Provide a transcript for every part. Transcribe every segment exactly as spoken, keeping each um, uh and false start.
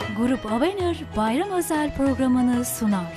Grup Avenir bayram özel programını sunar.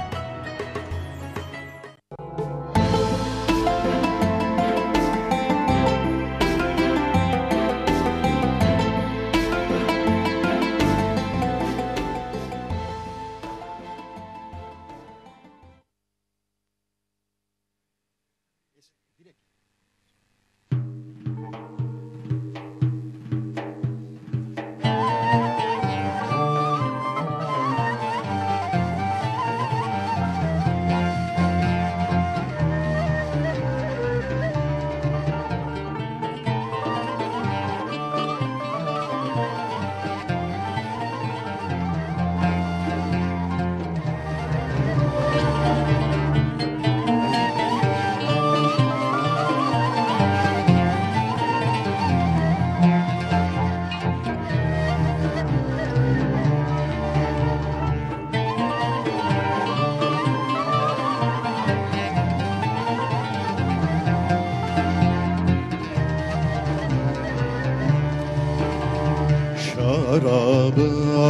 Şarabı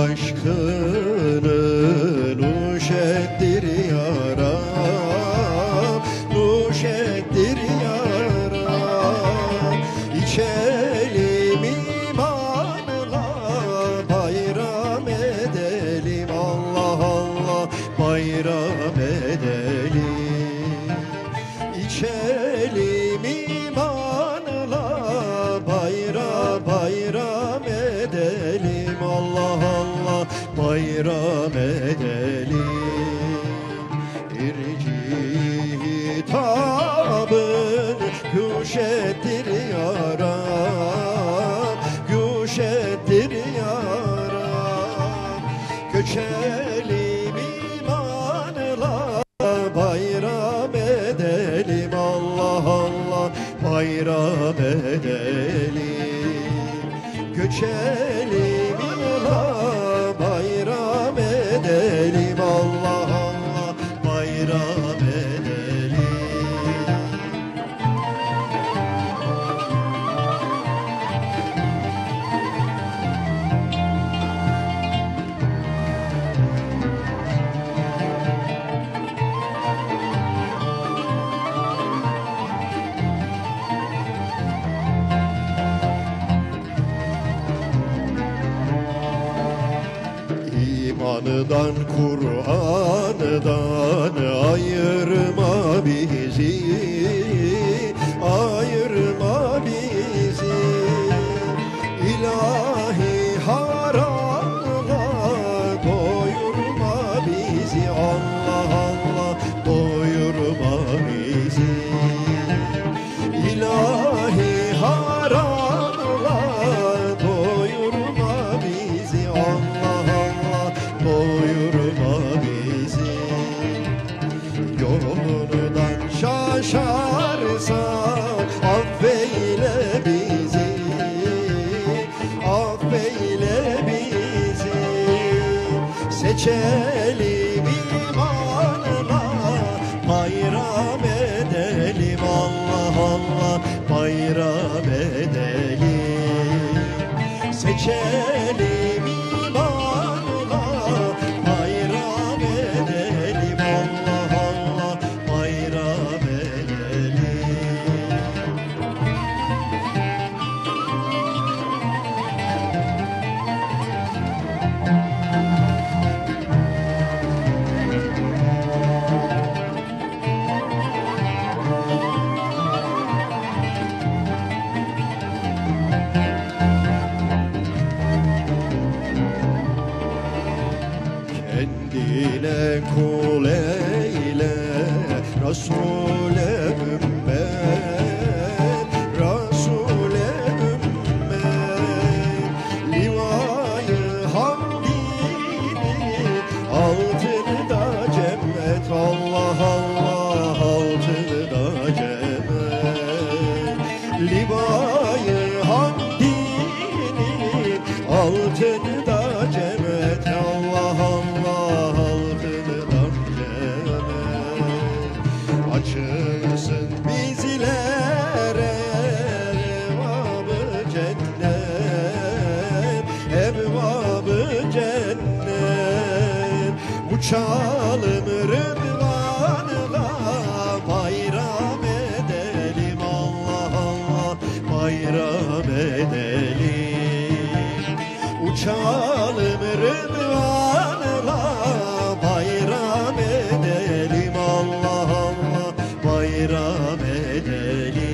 aşkını nuş ettir yaram, nuş ettir yaram. İçelim imanla bayram edelim, Allah Allah bayram edelim. İçelim imanla bayram bayram edelim, Allah Allah bayram edelim. İrci hitabın güş ettir yaram, güş ettir yaram. Göçelim imanla bayram edelim, Allah Allah bayram edelim. Göçelim ila bayram edelim, Allah Allah bayram edelim. İmandan Kur'an'dan ayırma bizi, ayırma bizi. İlahi haramla doyurma bizi, Allah Allah doyurma bizi. İlahi haramla doyurma bizi, Allah Allah doyurma bizi. Yolundan şaşarsak affeyle bizi, affeyle bizi. Seçelim imanla bayram edelim, Allah Allah bayram edelim. Seçelim imanla bayram edelim, Allah Allah bayram edelim. Kendine kul eyle Resul'e ümmet, Resul'e ümmet. Livayı hamdini altında cennet, Allah Allah altında cennet. Livayı hamdini altında cennet, Allah Allah altında cennet. Açılsın bizlere evvabı cennet, evvabı cennet. Uçalım Rıdvan'la bayram edelim, Allah Allah bayram edelim. Uçalım Rıdvan'la bayram edelim, Allah Allah bayram edelim.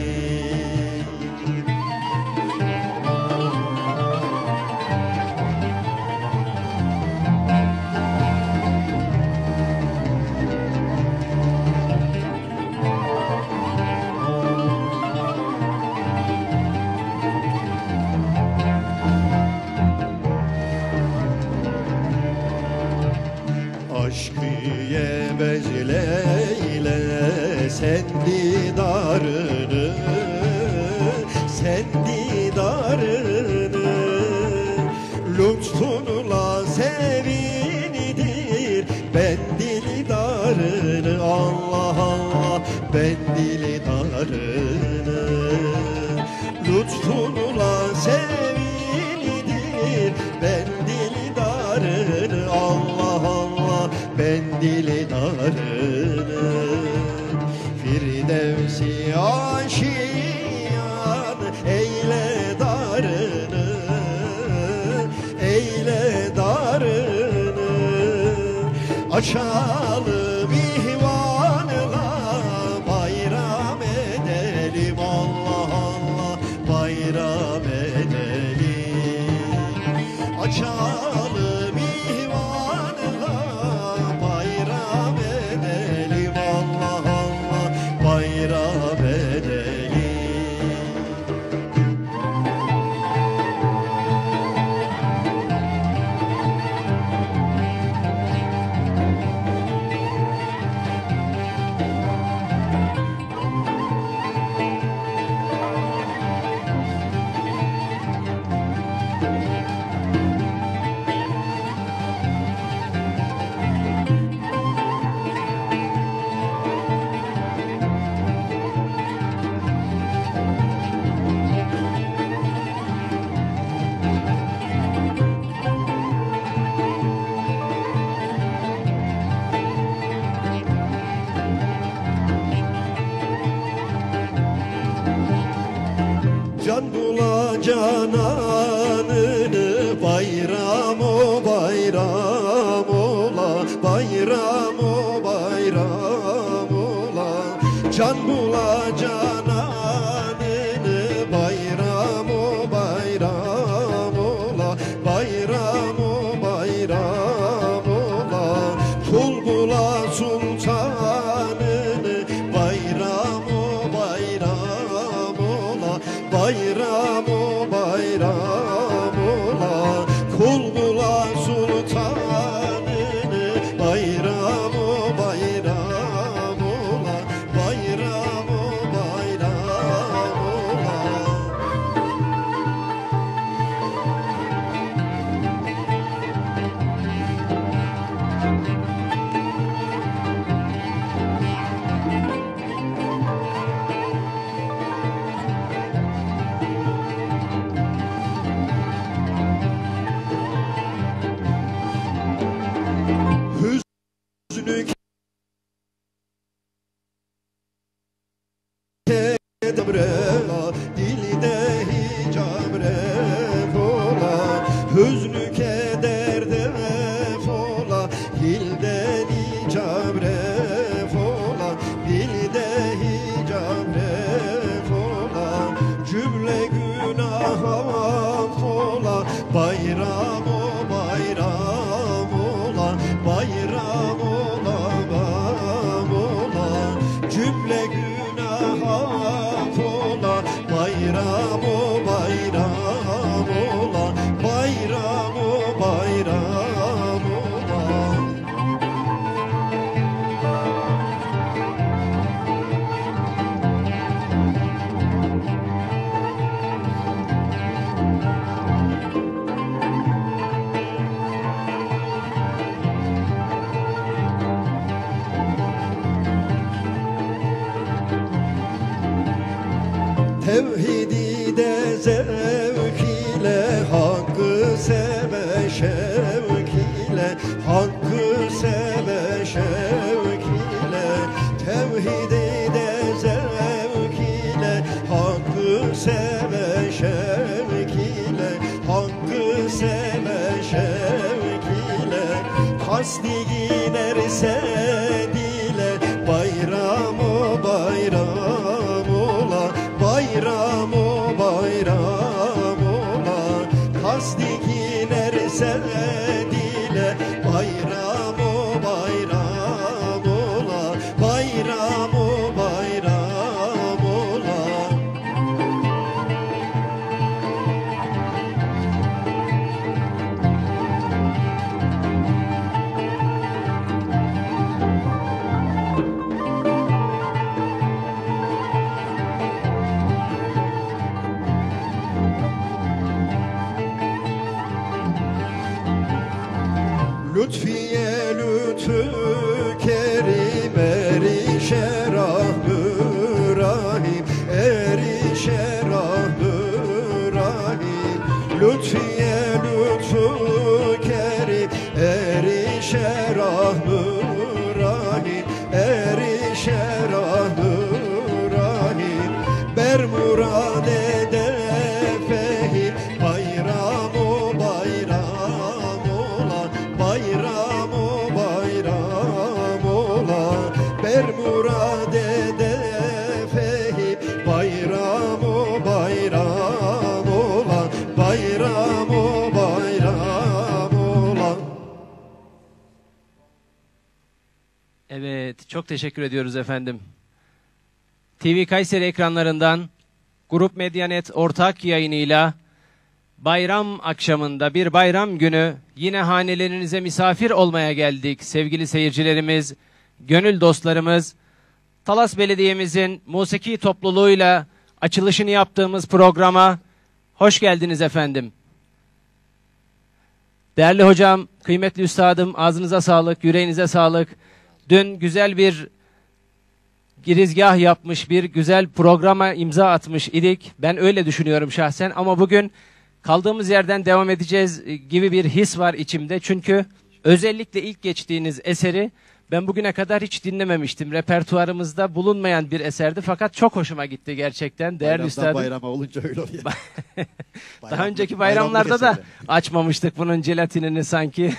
Aşkı yemez Leyle sen didarını, sen didarını. Lütfunla sevindir ben dildarını, Allah Allah ben dildarını. Lütfunla sevindir ben dildarını, Allah Allah ben dildarını. Firdevsi aşiyan eyle darını, eyle darını. Açalım ihvanla bayram edelim, Allah Allah bayram edelim. Açalım ihvanla bayram edelim, Allah Allah bayram edelim. Can bula cananını bayram o bayram ola, bayram o bayram ola. Can bula cananını bayram o bayram ola, bayram o bayram ola. Kul bula sultanını bayram o bayram ola, bayram o bayram ola. Kul bula sultanını bayram o bayram ola, bayram o bayram ola. Hüznü kedebre dilde hicabre fola, hüznü kederde fola, dilde hicabre fola, dilde hicabre fola. Cümle günaha fola, bayram o bayram ola, bayram ola bayram ola. Cümle günaha fola, bayram o bayram ola, bayram o bayram ola. Tevhidi de zevk ile, hakkı seve şevk ile, hakkı seve sele şevk ile, kasti giderse dile, bayramı bayram ola, bayramı bayram ola, kasti giderse dile, bayramı bayram ola, bayramı bayram ola. Lütfiye lütfü kerim erişe rahmü rahim, erişe rahmü rahim. Lütfiye lütfü kerim erişe rahmü rahim, erişe rahmü rahim. Ber murad ede fehim, bayramı bayram ola, bayramı bayram ola. Ber murad ede fehim, bayramı bayram ola, bayramı bayram ola. Evet, çok teşekkür ediyoruz efendim. T V Kayseri ekranlarından Grup Medyanet ortak yayınıyla bayram akşamında, bir bayram günü yine hanelerinize misafir olmaya geldik sevgili seyircilerimiz, gönül dostlarımız. Talas Belediye'mizin musiki topluluğuyla açılışını yaptığımız programa hoş geldiniz efendim. Değerli hocam, kıymetli üstadım, ağzınıza sağlık, yüreğinize sağlık. Dün güzel bir girizgah yapmış, bir güzel programa imza atmış idik. Ben öyle düşünüyorum şahsen, ama bugün kaldığımız yerden devam edeceğiz gibi bir his var içimde. Çünkü özellikle ilk geçtiğiniz eseri ben bugüne kadar hiç dinlememiştim. Repertuarımızda bulunmayan bir eserdi, fakat çok hoşuma gitti gerçekten. Değerli Bayramdan üstadım. bayrama olunca öyle oluyor. Daha önceki bayramlarda da açmamıştık bunun jelatinini sanki.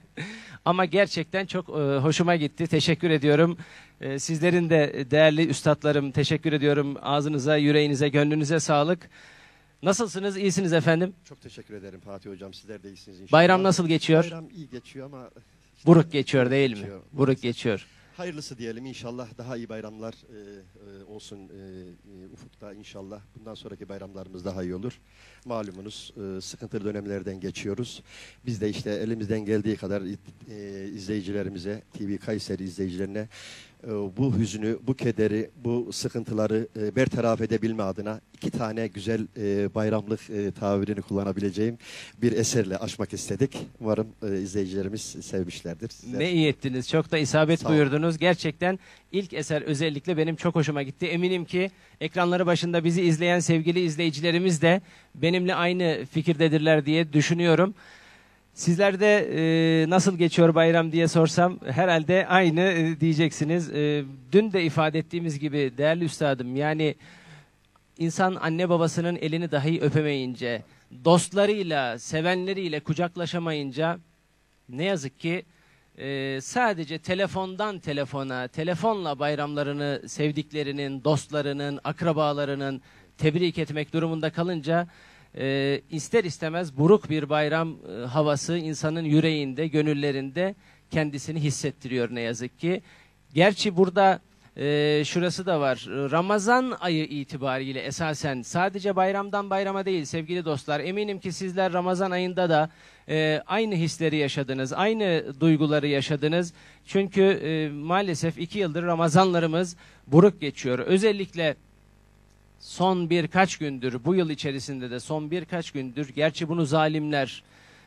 Ama gerçekten çok e, hoşuma gitti. Teşekkür ediyorum. E, sizlerin de değerli üstadlarım, teşekkür ediyorum. Ağzınıza, yüreğinize, gönlünüze sağlık. Nasılsınız? İyisiniz efendim? Çok teşekkür ederim Fatih Hocam. Sizler de iyisiniz inşallah. Bayram nasıl geçiyor? Bayram iyi geçiyor ama... işte Buruk geçiyor değil mi? geçiyor. Buruk geçiyor. Hayırlısı diyelim inşallah. Daha iyi bayramlar e, e, olsun e, e, ufukta inşallah. Bundan sonraki bayramlarımız daha iyi olur. Malumunuz e, sıkıntılı dönemlerden geçiyoruz. Biz de işte elimizden geldiği kadar e, izleyicilerimize, T V Kayseri izleyicilerine e, bu hüznü, bu kederi, bu sıkıntıları e, bertaraf edebilme adına iki tane güzel e, bayramlık e, tabirini kullanabileceğim bir eserle açmak istedik. Umarım e, izleyicilerimiz sevmişlerdir. Sizler... Ne iyi ettiniz. Çok da isabet Sağ olun. buyurdunuz. Gerçekten ilk eser özellikle benim çok hoşuma gitti. Eminim ki ekranları başında bizi izleyen sevgili izleyicilerimiz de benimle aynı fikirdedirler diye düşünüyorum. Sizlerde e, nasıl geçiyor bayram diye sorsam herhalde aynı e, diyeceksiniz. E, dün de ifade ettiğimiz gibi değerli üstadım, yani insan anne babasının elini dahi öpemeyince, dostlarıyla, sevenleriyle kucaklaşamayınca ne yazık ki e, sadece telefondan telefona, telefonla bayramlarını sevdiklerinin, dostlarının, akrabalarının tebrik etmek durumunda kalınca e, ister istemez buruk bir bayram e, havası insanın yüreğinde, gönüllerinde kendisini hissettiriyor ne yazık ki. Gerçi burada e, şurası da var. Ramazan ayı itibariyle esasen sadece bayramdan bayrama değil sevgili dostlar. Eminim ki sizler Ramazan ayında da e, aynı hisleri yaşadınız, aynı duyguları yaşadınız. Çünkü e, maalesef iki yıldır Ramazanlarımız buruk geçiyor. Özellikle son birkaç gündür, bu yıl içerisinde de son birkaç gündür, gerçi bunu zalimler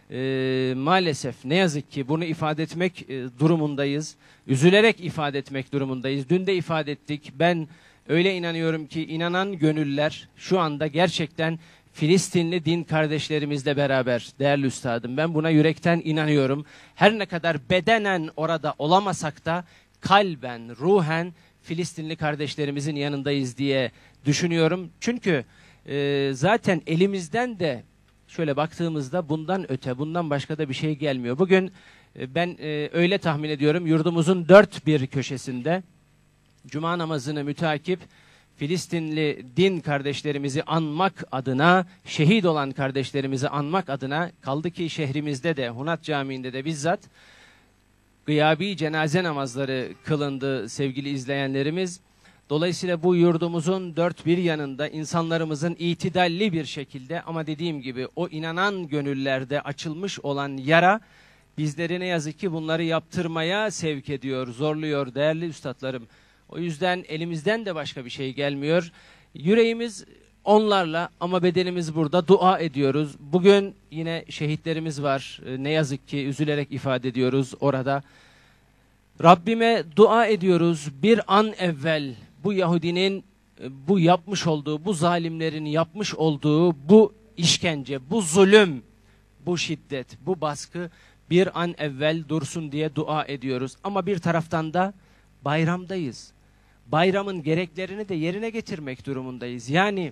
e, maalesef ne yazık ki bunu ifade etmek e, durumundayız. Üzülerek ifade etmek durumundayız. Dün de ifade ettik. Ben öyle inanıyorum ki inanan gönüller şu anda gerçekten Filistinli din kardeşlerimizle beraber değerli üstadım. Ben buna yürekten inanıyorum. Her ne kadar bedenen orada olamasak da kalben, ruhen Filistinli kardeşlerimizin yanındayız diye düşünüyorum. Çünkü e, zaten elimizden de şöyle baktığımızda bundan öte, bundan başka da bir şey gelmiyor. Bugün e, ben e, öyle tahmin ediyorum, yurdumuzun dört bir köşesinde Cuma namazını mütakip Filistinli din kardeşlerimizi anmak adına, şehit olan kardeşlerimizi anmak adına, kaldı ki şehrimizde de, Hunat Camii'nde de bizzat gıyabi cenaze namazları kılındı sevgili izleyenlerimiz. Dolayısıyla bu yurdumuzun dört bir yanında insanlarımızın itidalli bir şekilde, ama dediğim gibi o inanan gönüllerde açılmış olan yara bizleri ne yazık ki bunları yaptırmaya sevk ediyor, zorluyor değerli üstadlarım. O yüzden elimizden de başka bir şey gelmiyor. Yüreğimiz onlarla ama bedenimiz burada, dua ediyoruz. Bugün yine şehitlerimiz var. Ne yazık ki üzülerek ifade ediyoruz orada. Rabbime dua ediyoruz. Bir an evvel bu Yahudinin bu yapmış olduğu, bu zalimlerin yapmış olduğu bu işkence, bu zulüm, bu şiddet, bu baskı bir an evvel dursun diye dua ediyoruz. Ama bir taraftan da bayramdayız. Bayramın gereklerini de yerine getirmek durumundayız. Yani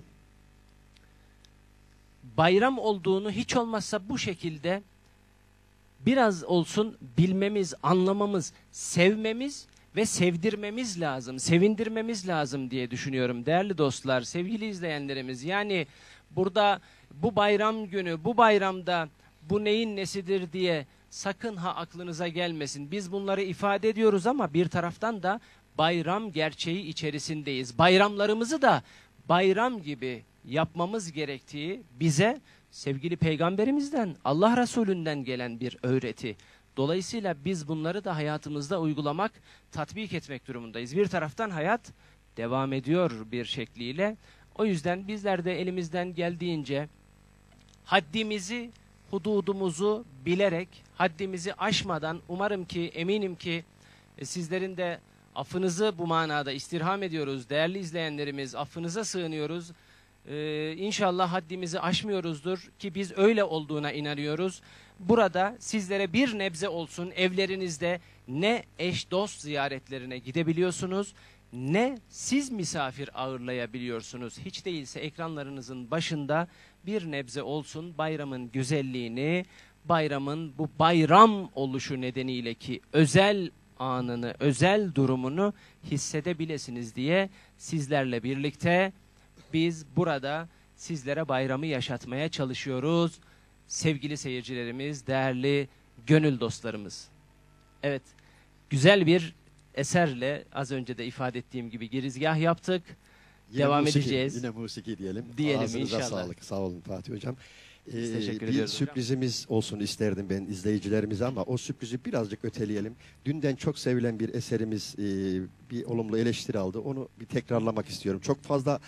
bayram olduğunu hiç olmazsa bu şekilde biraz olsun bilmemiz, anlamamız, sevmemiz ve sevdirmemiz lazım, sevindirmemiz lazım diye düşünüyorum değerli dostlar, sevgili izleyenlerimiz. Yani burada bu bayram günü, bu bayramda bu neyin nesidir diye sakın ha aklınıza gelmesin. Biz bunları ifade ediyoruz ama bir taraftan da bayram gerçeği içerisindeyiz. Bayramlarımızı da bayram gibi yapmamız gerektiği bize sevgili peygamberimizden, Allah Resulü'nden gelen bir öğreti. Dolayısıyla biz bunları da hayatımızda uygulamak, tatbik etmek durumundayız. Bir taraftan hayat devam ediyor bir şekliyle. O yüzden bizler de elimizden geldiğince haddimizi, hududumuzu bilerek, haddimizi aşmadan, umarım ki, eminim ki sizlerin de affınızı bu manada istirham ediyoruz. Değerli izleyenlerimiz, affınıza sığınıyoruz. Ee, İnşallah haddimizi aşmıyoruzdur ki biz öyle olduğuna inanıyoruz. Burada sizlere bir nebze olsun evlerinizde ne eş dost ziyaretlerine gidebiliyorsunuz, ne siz misafir ağırlayabiliyorsunuz. Hiç değilse ekranlarınızın başında bir nebze olsun bayramın güzelliğini, bayramın bu bayram oluşu nedeniyle ki özel anını, özel durumunu hissedebilesiniz diye sizlerle birlikte biz burada sizlere bayramı yaşatmaya çalışıyoruz. Sevgili seyircilerimiz, değerli gönül dostlarımız. Evet, güzel bir eserle az önce de ifade ettiğim gibi girizgah yaptık. Yine Devam musiki, edeceğiz. Yine musiki diyelim. Diyelim Ağzınıza inşallah. sağlık. Sağ olun Fatih Hocam. Biz teşekkür bir ediyoruz sürprizimiz olsun isterdim ben izleyicilerimize ama o sürprizi birazcık öteleyelim. Dünden çok sevilen bir eserimiz e, bir olumlu eleştiri aldı. Onu bir tekrarlamak istiyorum. Çok fazla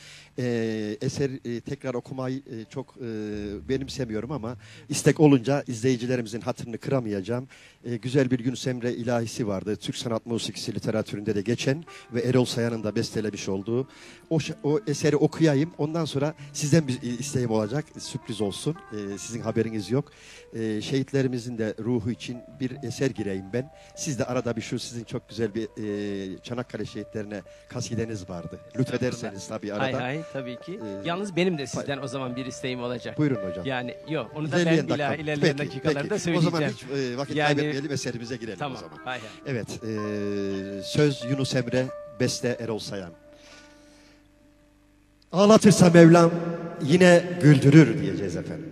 e, eser e, tekrar okumayı e, çok e, benimsemiyorum ama istek olunca izleyicilerimizin hatırını kıramayacağım. E, güzel bir Yunus Emre ilahisi vardı. Türk sanat musikisi literatüründe de geçen ve Erol Sayan'ın da bestelemiş olduğu. O, o eseri okuyayım. Ondan sonra sizden bir isteğim olacak. Sürpriz olsun. Ee, sizin haberiniz yok. Ee, şehitlerimizin de ruhu için bir eser gireyim ben. Siz de arada bir şu sizin çok güzel bir e, Çanakkale şehitlerine kasideniz vardı. Lütfederseniz tabii arada. Hay hay tabii ki. Ee, Yalnız benim de sizden o zaman bir isteğim olacak. Buyurun hocam. Yani yok onu da ben İlerleyen bila, dakika. ilerleyen Peki, dakikalarda peki. söyleyeceğim. O zaman hiç e, vakit Yani- kaybetmeyelim, eserimize girelim Tamam. o zaman. Hay hay. Evet. E, söz Yunus Emre, beste Erol Sayan. Ağlatırsa Mevlam yine güldürür diyeceğiz efendim.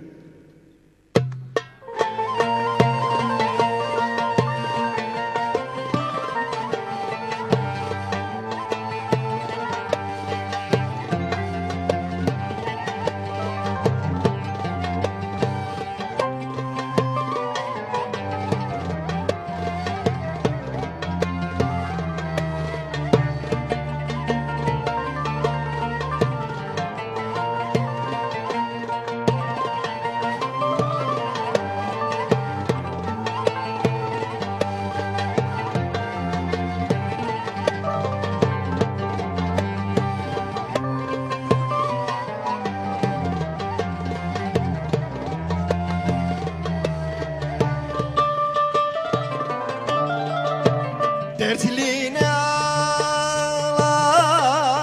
Dertline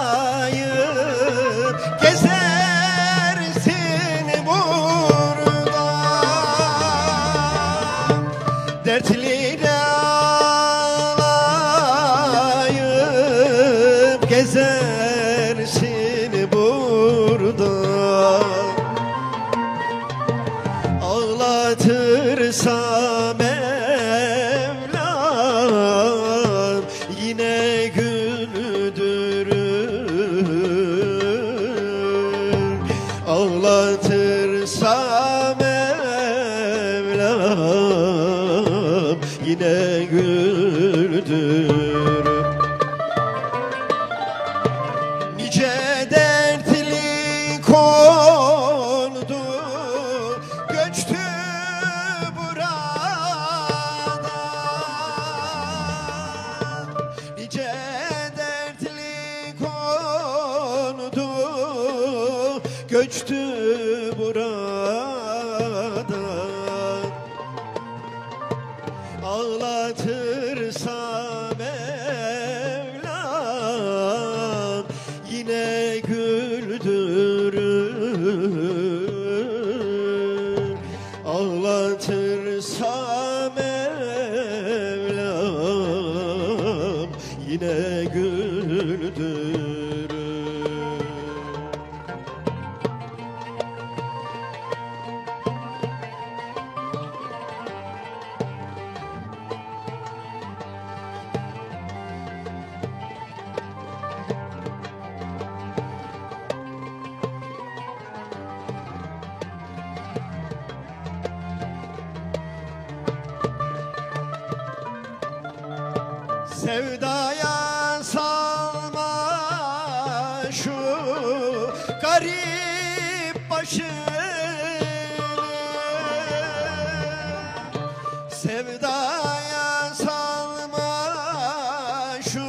ağlayıp gezersin burada. ağlatırsa Mevlam yine güldürür. Ağlatırsa Mevlam yine güldürür. Nice dertli kondu göçtü buradan. Nice dertli kondu göçtü buradan. Ağlatırsa Mevlam yine güldürür. Ağlatırsa Mevlam yine güldürür. Sevdaya salma şu garip başını. Sevdaya salma şu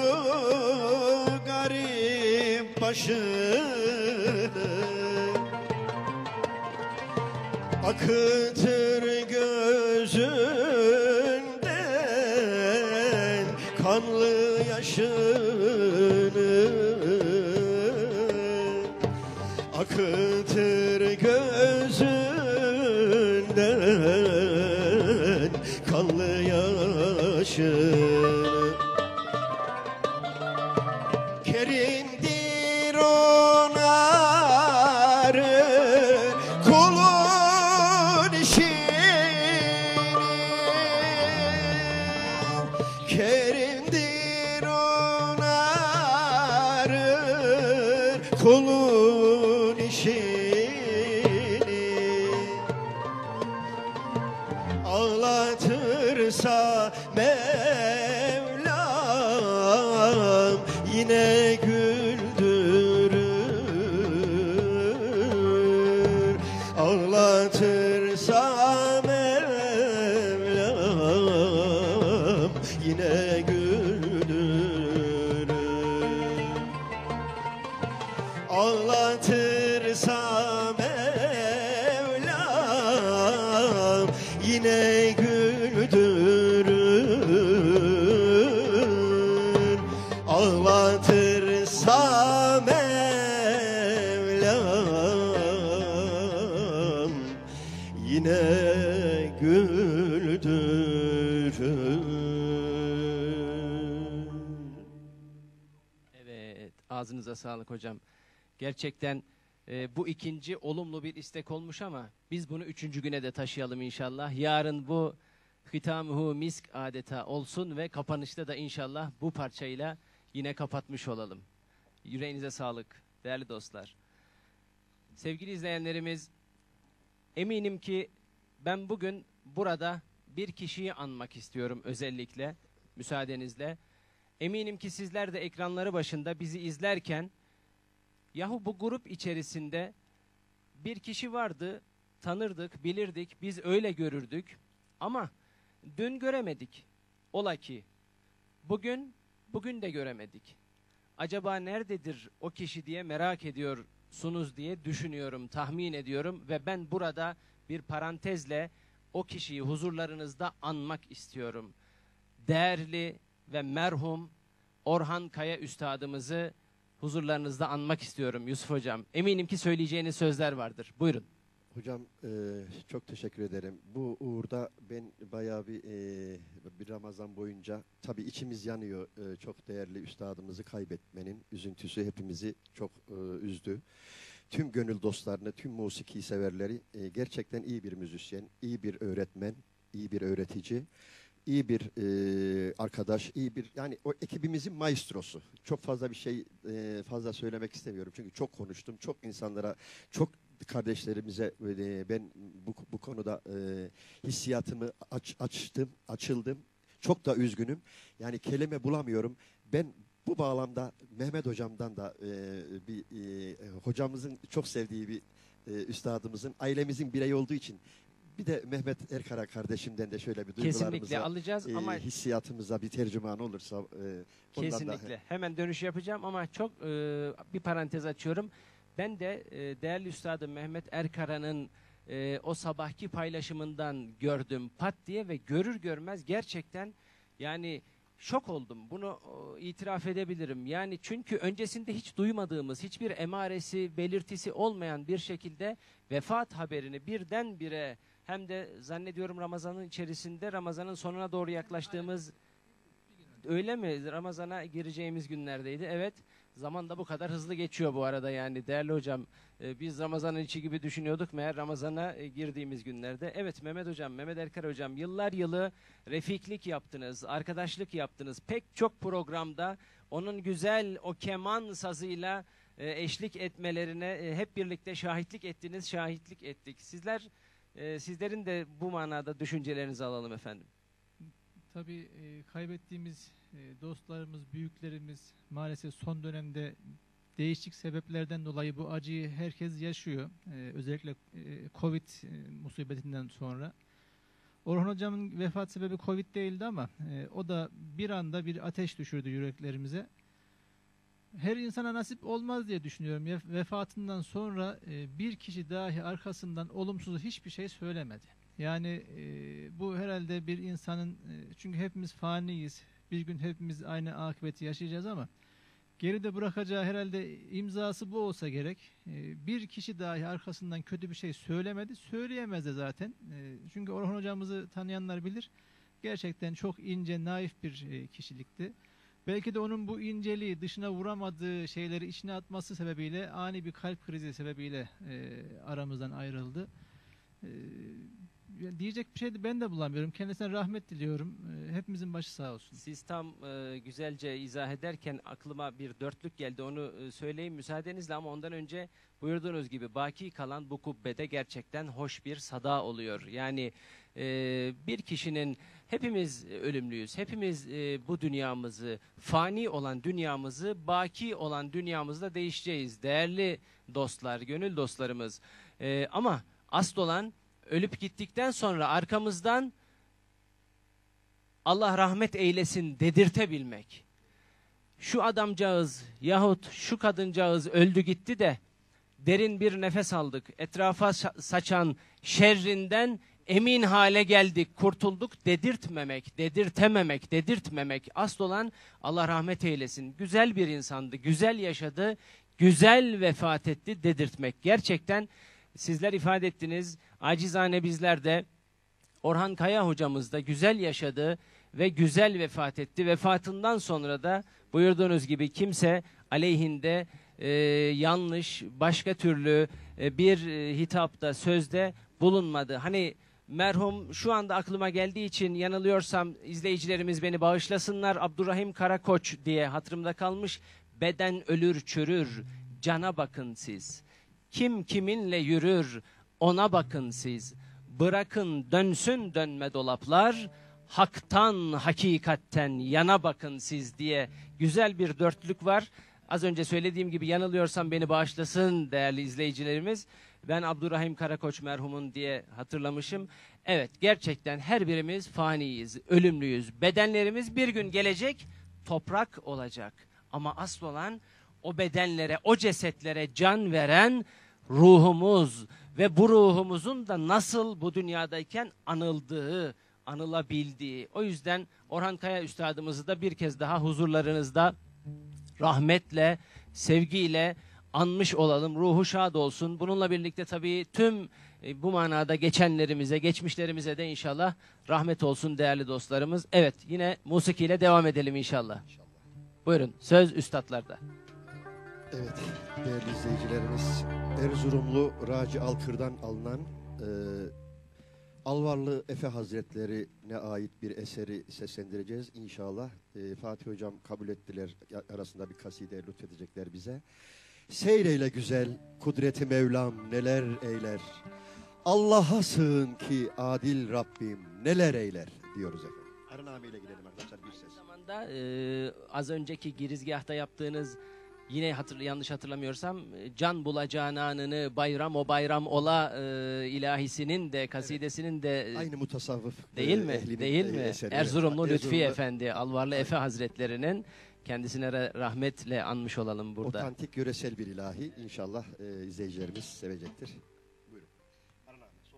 garip başını. Akıtır gözünden kanlı yaşını. Akıtır gözünden kanlı yaşını. Kerimdir onarı kulun işini. Kerimdir onarır kulun işini. Ağlatırsa Mevlam yine güldürür. Ağlatırsa Mevlam yine güldürür. Ağlatırsa Mevlam yine güldürür. Ağlatırsa Mevlam yine güldürür. Evet, ağzınıza sağlık hocam. Gerçekten e, bu ikinci olumlu bir istek olmuş ama biz bunu üçüncü güne de taşıyalım inşallah. Yarın bu hitamuhu misk adeta olsun ve kapanışta da inşallah bu parçayla yine kapatmış olalım. Yüreğinize sağlık değerli dostlar. Sevgili izleyenlerimiz, eminim ki ben bugün burada bir kişiyi anmak istiyorum özellikle müsaadenizle. Eminim ki sizler de ekranları başında bizi izlerken yahu bu grup içerisinde bir kişi vardı, tanırdık, bilirdik, biz öyle görürdük ama dün göremedik. Ola ki bugün, bugün de göremedik. Acaba nerededir o kişi diye merak ediyorsunuz diye düşünüyorum, tahmin ediyorum ve ben burada bir parantezle o kişiyi huzurlarınızda anmak istiyorum. Değerli ve merhum Orhan Kaya Üstadımızı huzurlarınızda anmak istiyorum Yusuf Hocam. Eminim ki söyleyeceğiniz sözler vardır. Buyurun. Hocam e, çok teşekkür ederim. Bu uğurda ben bayağı bir, e, bir Ramazan boyunca tabii içimiz yanıyor. E, çok değerli üstadımızı kaybetmenin üzüntüsü hepimizi çok e, üzdü. Tüm gönül dostlarını, tüm musiki severleri e, gerçekten iyi bir müzisyen, iyi bir öğretmen, iyi bir öğretici, iyi bir e, arkadaş, iyi bir yani o ekibimizin maestrosu. Çok fazla bir şey e, fazla söylemek istemiyorum çünkü çok konuştum, çok insanlara, çok kardeşlerimize e, ben bu, bu konuda e, hissiyatımı aç, açtım, açıldım. Çok da üzgünüm. Yani kelime bulamıyorum. Ben bu bağlamda Mehmet hocamdan da e, bir e, hocamızın çok sevdiği bir e, üstadımızın, ailemizin bireyi olduğu için bir de Mehmet Erkara kardeşimden de şöyle bir Kesinlikle duygularımıza, alacağız e, ama hissiyatımıza bir tercüman olursa. E, ondan kesinlikle. da- Hemen dönüş yapacağım ama çok e, bir parantez açıyorum. Ben de e, değerli üstadım Mehmet Erkara'nın e, o sabahki paylaşımından gördüm pat diye ve görür görmez gerçekten yani şok oldum. Bunu o, itiraf edebilirim. Yani çünkü öncesinde hiç duymadığımız, hiçbir emaresi, belirtisi olmayan bir şekilde vefat haberini birdenbire hem de zannediyorum Ramazan'ın içerisinde, Ramazan'ın sonuna doğru yaklaştığımız öyle mi? Ramazan'a gireceğimiz günlerdeydi. Evet. Zaman da bu kadar hızlı geçiyor bu arada yani değerli hocam. E, biz Ramazan'ın içi gibi düşünüyorduk. Meğer Ramazan'a e, girdiğimiz günlerde. Evet Mehmet hocam, Mehmet Erkar hocam yıllar yılı refiklik yaptınız, arkadaşlık yaptınız. Pek çok programda onun güzel o keman sazıyla e, eşlik etmelerine e, hep birlikte şahitlik ettiniz, şahitlik ettik. Sizler, e, sizlerin de bu manada düşüncelerinizi alalım efendim. Tabii e, kaybettiğimiz e, dostlarımız, büyüklerimiz maalesef son dönemde değişik sebeplerden dolayı bu acıyı herkes yaşıyor. E, özellikle e, Covid e, musibetinden sonra. Orhan hocamın vefat sebebi Covid değildi ama e, o da bir anda bir ateş düşürdü yüreklerimize. Her insana nasip olmaz diye düşünüyorum. Vef- Vefatından sonra e, bir kişi dahi arkasından olumsuz hiçbir şey söylemedi. Yani e, bu herhalde bir insanın, e, çünkü hepimiz faniyiz, bir gün hepimiz aynı akıbeti yaşayacağız ama geride bırakacağı herhalde imzası bu olsa gerek. E, bir kişi dahi arkasından kötü bir şey söylemedi, söyleyemez de zaten. E, çünkü Orhan hocamızı tanıyanlar bilir, gerçekten çok ince, naif bir e, kişilikti. Belki de onun bu inceliği, dışına vuramadığı şeyleri içine atması sebebiyle, ani bir kalp krizi sebebiyle e, aramızdan ayrıldı. E, Diyecek bir şey de ben de bulamıyorum. Kendisine rahmet diliyorum. E, hepimizin başı sağ olsun. Siz tam e, güzelce izah ederken aklıma bir dörtlük geldi. Onu e, söyleyeyim müsaadenizle ama ondan önce buyurduğunuz gibi baki kalan bu kubbede gerçekten hoş bir sada oluyor. Yani e, bir kişinin, hepimiz ölümlüyüz. Hepimiz e, bu dünyamızı, fani olan dünyamızı, baki olan dünyamızda değişeceğiz. Değerli dostlar, gönül dostlarımız. E, ama asıl olan ölüp gittikten sonra arkamızdan Allah rahmet eylesin dedirtebilmek. Şu adamcağız yahut şu kadıncağız öldü gitti de derin bir nefes aldık. Etrafa saçan şerrinden emin hale geldik, kurtulduk dedirtmemek, dedirtememek, dedirtmemek. Asıl olan Allah rahmet eylesin. Güzel bir insandı, güzel yaşadı, güzel vefat etti dedirtmek. Gerçekten sizler ifade ettiniz. Acizane bizler de Orhan Kaya hocamız da güzel yaşadı ve güzel vefat etti. Vefatından sonra da buyurduğunuz gibi kimse aleyhinde e, yanlış, başka türlü e, bir e, hitapta, sözde bulunmadı. Hani merhum şu anda aklıma geldiği için yanılıyorsam izleyicilerimiz beni bağışlasınlar. Abdurrahim Karakoç diye hatırımda kalmış. Beden ölür çürür, cana bakın siz. Kim kiminle yürür, ona bakın siz. Bırakın dönsün dönme dolaplar, haktan, hakikatten yana bakın siz diye güzel bir dörtlük var. Az önce söylediğim gibi yanılıyorsam beni bağışlasın değerli izleyicilerimiz. Ben Abdurrahim Karakoç merhumun diye hatırlamışım. Evet, gerçekten her birimiz faniyiz, ölümlüyüz. Bedenlerimiz bir gün gelecek, toprak olacak. Ama asıl olan o bedenlere, o cesetlere can veren ruhumuz ve bu ruhumuzun da nasıl bu dünyadayken anıldığı, anılabildiği. O yüzden Orhan Kaya üstadımızı da bir kez daha huzurlarınızda rahmetle, sevgiyle anmış olalım. Ruhu şad olsun. Bununla birlikte tabii tüm e, bu manada geçenlerimize, geçmişlerimize de inşallah rahmet olsun değerli dostlarımız. Evet, yine musikiyle devam edelim inşallah. İnşallah. Buyurun, söz üstadlarda. Evet, değerli izleyicilerimiz, Erzurumlu Raci Alkır'dan alınan e, Alvarlı Efe Hazretlerine ait bir eseri seslendireceğiz inşallah. Ee, Fatih Hocam kabul ettiler, arasında bir kaside lütfedecekler bize. Seyreyle güzel, kudreti Mevlam neler eyler. Allah'a sığın ki adil Rabbim neler eyler diyoruz efendim. Arname ile gidelim arkadaşlar, bir ses. Aynı zamanda e, az önceki girizgahta yaptığınız, yine hatırl yanlış hatırlamıyorsam, can bulacağınanını bayram o bayram ola e, ilahisinin de kasidesinin de Aynı mutasavvıf değil e, mi? ehlinin, Değil e, mi? eseri. Erzurumlu Evet. Lütfi Erzurumlu- Efendi, Alvarlı Efe Hazretlerinin, kendisine rahmetle anmış olalım burada. Otantik yöresel bir ilahi, inşallah e, izleyicilerimiz sevecektir. Buyurun. Arname, son.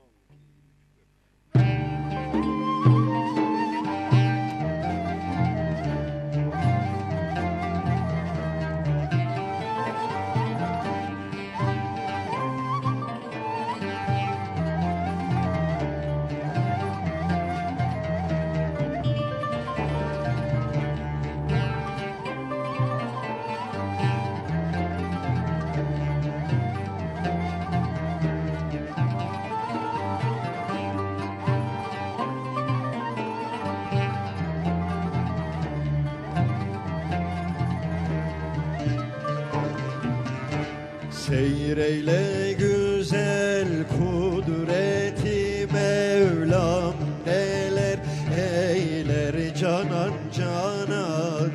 Seyreyle güzel kudreti Mevlam neler eyler canan canan.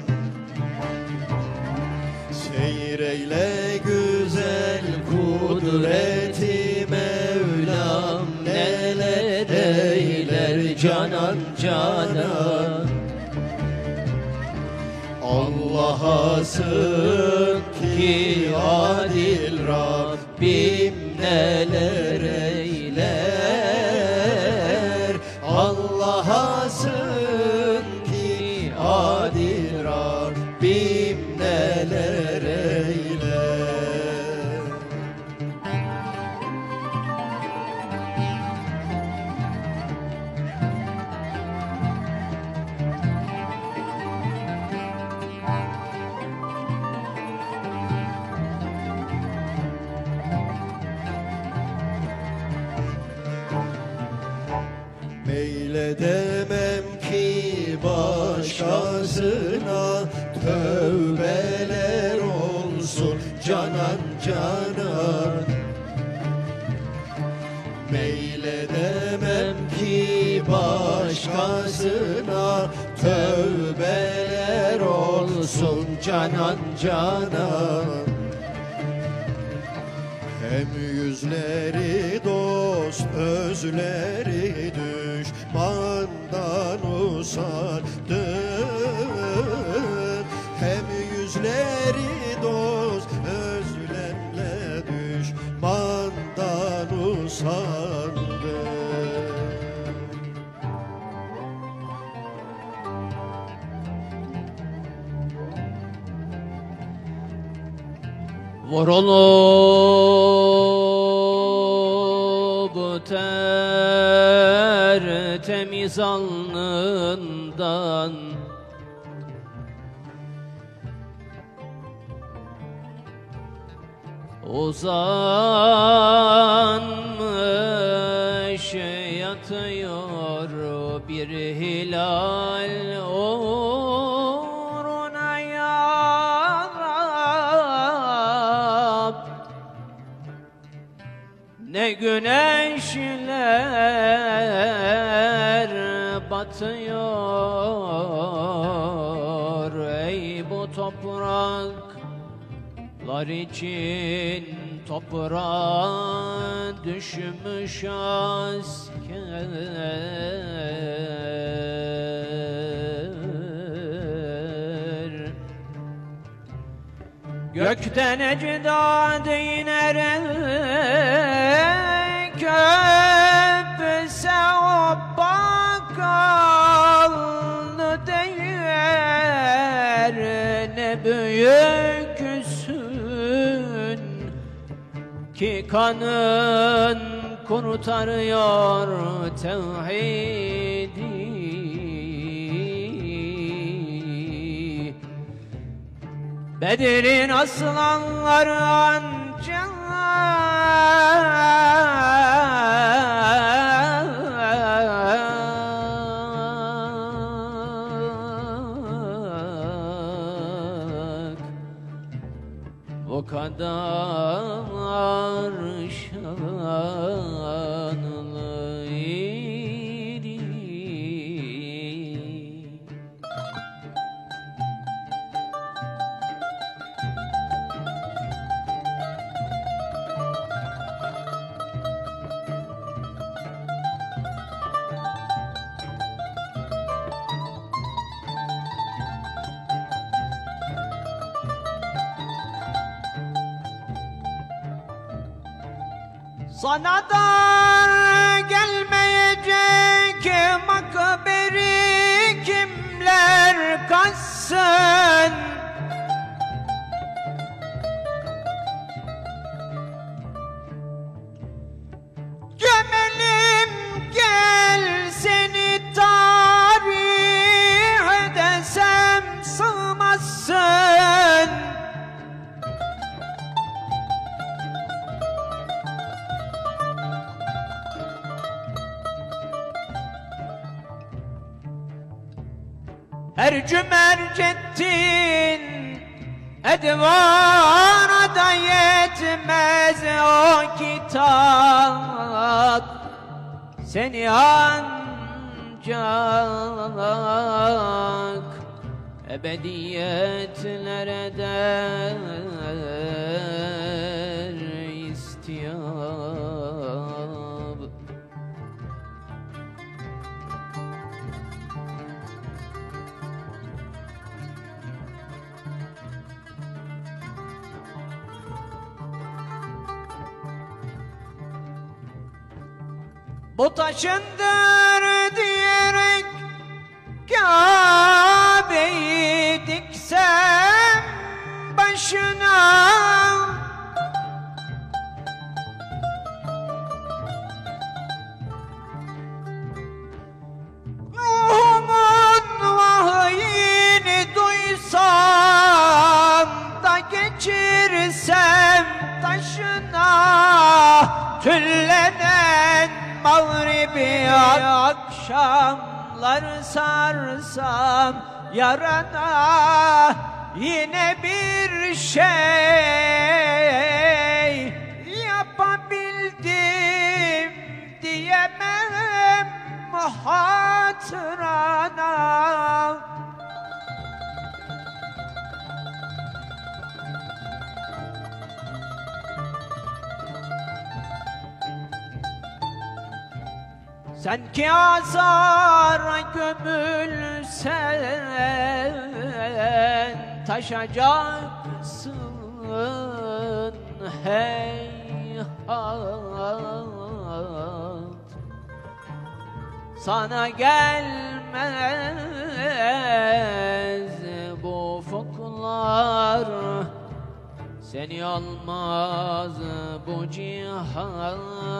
Seyreyle güzel kudreti Mevlam neler eyler canan canan. Allah'a sığın ki adil Rabbim neler eyler. Allah'a sığın ki adil Rabbim neler eyler. Meyledemem ki başkasına, tövbeler olsun canan canan. Meyledemem ki başkasına, tövbeler olsun canan canan. Hem yüzleri dost, özleri düşmandan usandır. Hem yüzleri dost, özlerle düşmandan usandır. Vurulup tertemiz alnından uzanmış yatıyor bir hilal uğruna ya Rab. Ne güneşler batıyor ey bu topraklar için, toprağa düşmüş asker. Gökten ecdad inerek öpse o bakallı değer. Ne büyüksün ki kanın kurtarıyor tevhidi. Bedir'in aslanları ancak o kadar şanlıydı. Sana dar gelmeyecek makberi kimler kaçsın? Gömelim gel seni tarih desem sığmazsın. Ercümercettin edvana da yetmez o kitap, seni ancak ebediyetlere der istiyab. Bu taşındır diyerek Kabe'yi diksem başına, ruhumun vahyini duysam da geçirsem taşına, tüllenen mağribi akşamlar sarsam yarana, yine bir şey yapabildim diyemem hatırana. Sen ki azara gömülsen taşacaksın heyhat. Sana gelmez bu ufuklar, seni almaz bu cihan.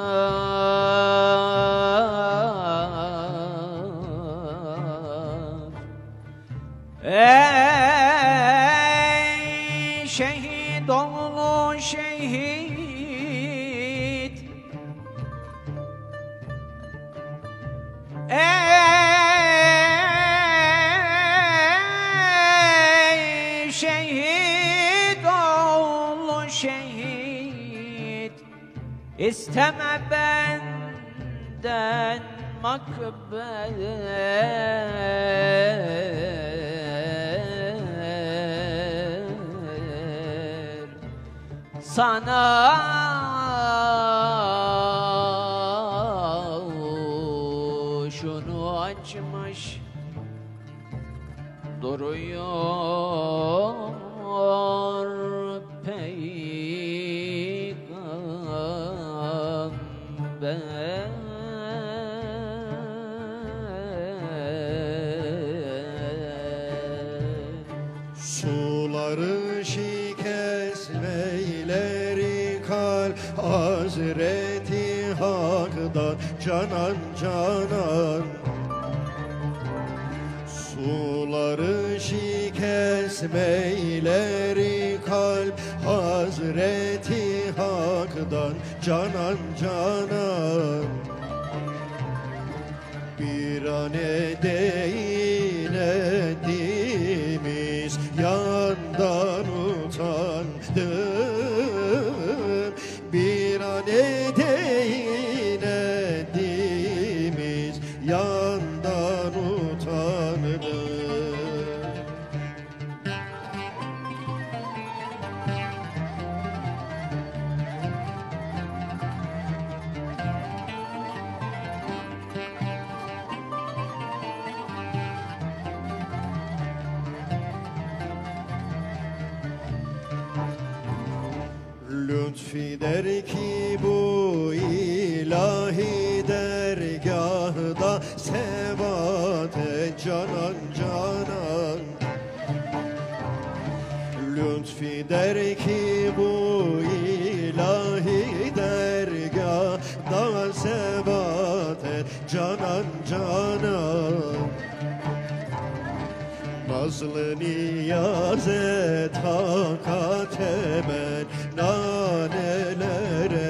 Ey şehit oğlu şehit, ey şehit oğlu şehit, isteme benden makber, sana şunu açmış duruyor peygamber. Suları şikes meyleri kal Hazreti Hak'dan canan canan. Suları şikes meyleri kalp Hazreti Hak'dan canan canan. Bir an değil ettiğimiz yandan utandık. Lütfi der ki bu ilahi dergahda sebat et canan canan. Lütfi der ki bu ilahi dergahda sebat et canan canan. Nazlı niyaz et hakat hemen naneler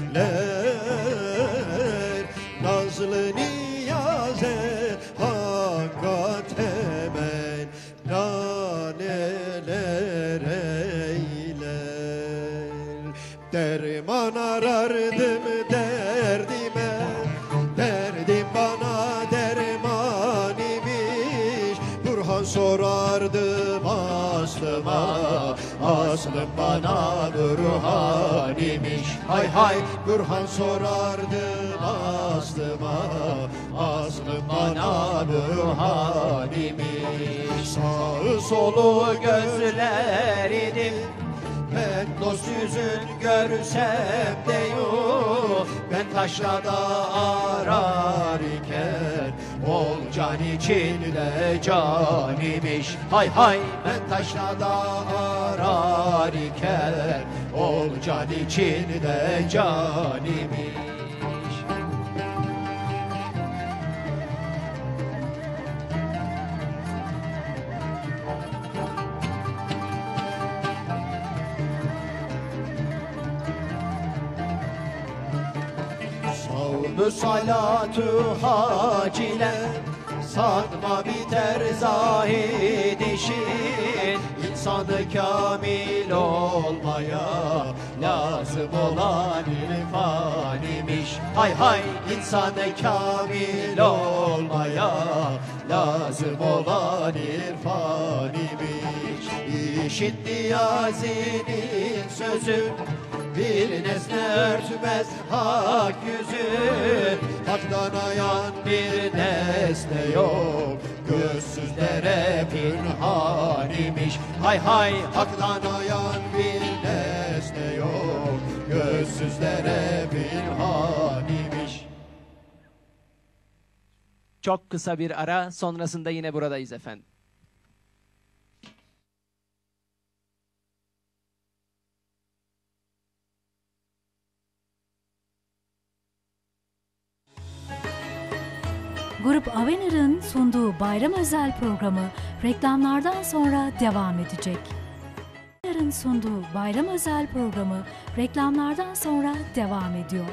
eyler. Nazlı niyaz et hakat hemen naneler eyler. Derman arardım derdime, derdim bana derman imiş. Burhan sorardım aslıma, aslım bana Burhan imiş. Hay hay Burhan sorardım aslıma, aslım bana Burhan imiş. Sağı solu gözlerdim, ben dost yüzün görsem de yok. Ben taşrada arar iken ol can içinde can imiş. Hay hay ben taşrada arar iken ol can içinde can imiş. Savdu salatu hac ile sanma biter zahid işin. İnsanı kamil olmaya lazım olan irfan imiş. Hay hay insanı kamil olmaya lazım olan irfan imiş. İşitti Yasin'in sözü, bir nesne örtmez hak yüzü. Haktan ayan bir nesne yok, gözsüzlere pinhan imiş. Hay hay haktan ayan bir nesne yok, gözsüzlere pinhan imiş. Çok kısa bir ara, sonrasında yine buradayız efendim. Grup Avenir'in sunduğu bayram özel programı reklamlardan sonra devam edecek. Avenir'in sunduğu bayram özel programı reklamlardan sonra devam ediyor.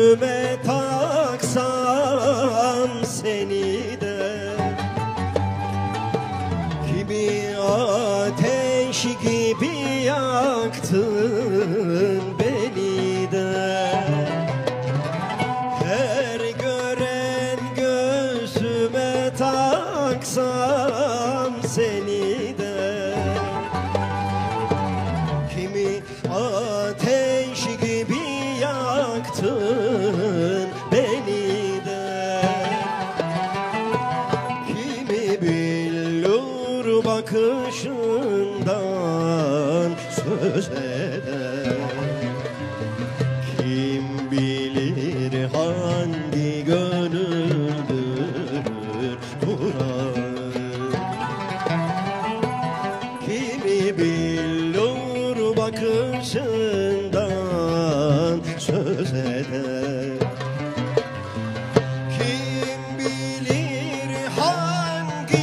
göğsüme taksam seni de, kimi ateş gibi yaktın beni de. Her gören göğsüme taksam seni de, kimi ateş gibi yaktın beni de. Kimi bilir bakışından söz eder, kim bilir hangi gönüldür duran. Kimi bilir bakışından söz eder, kim bilir hangi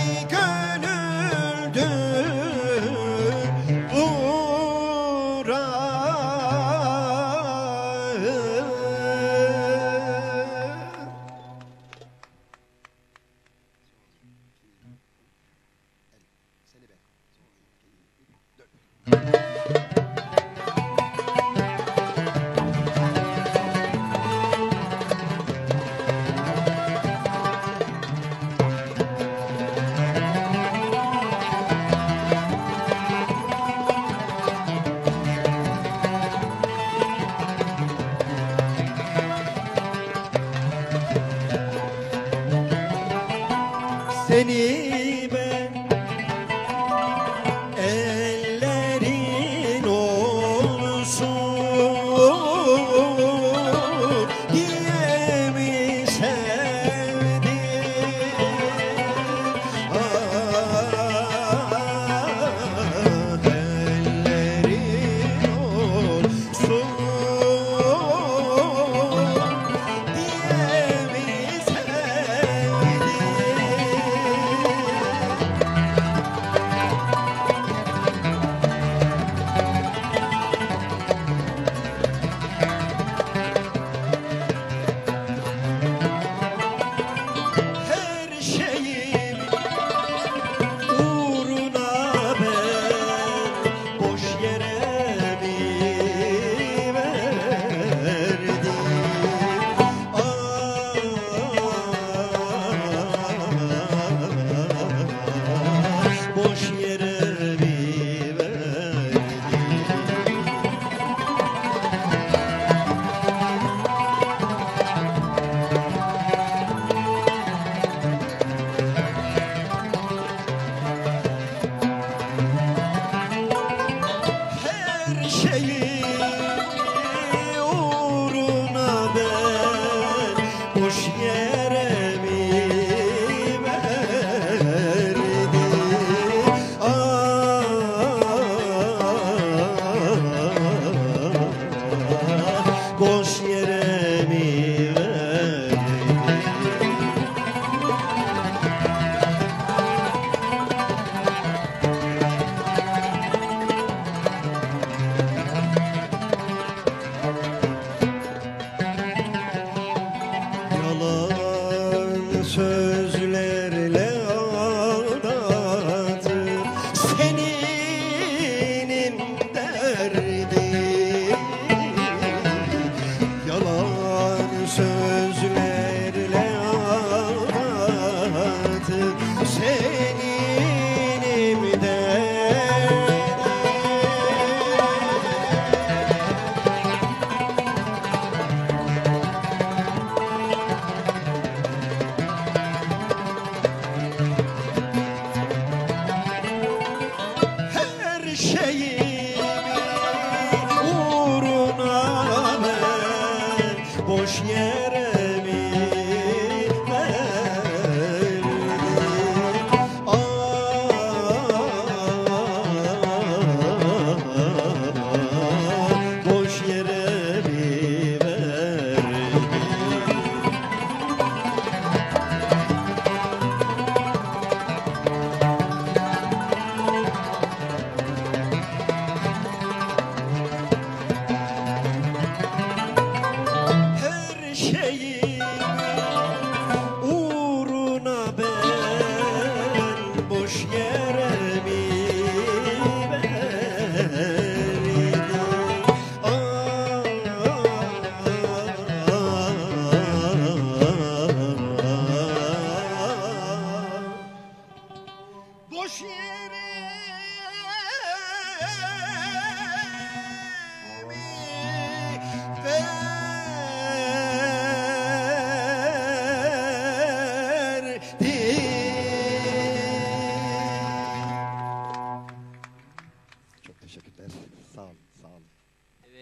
gönüldür vuran. Seni ben ellerimle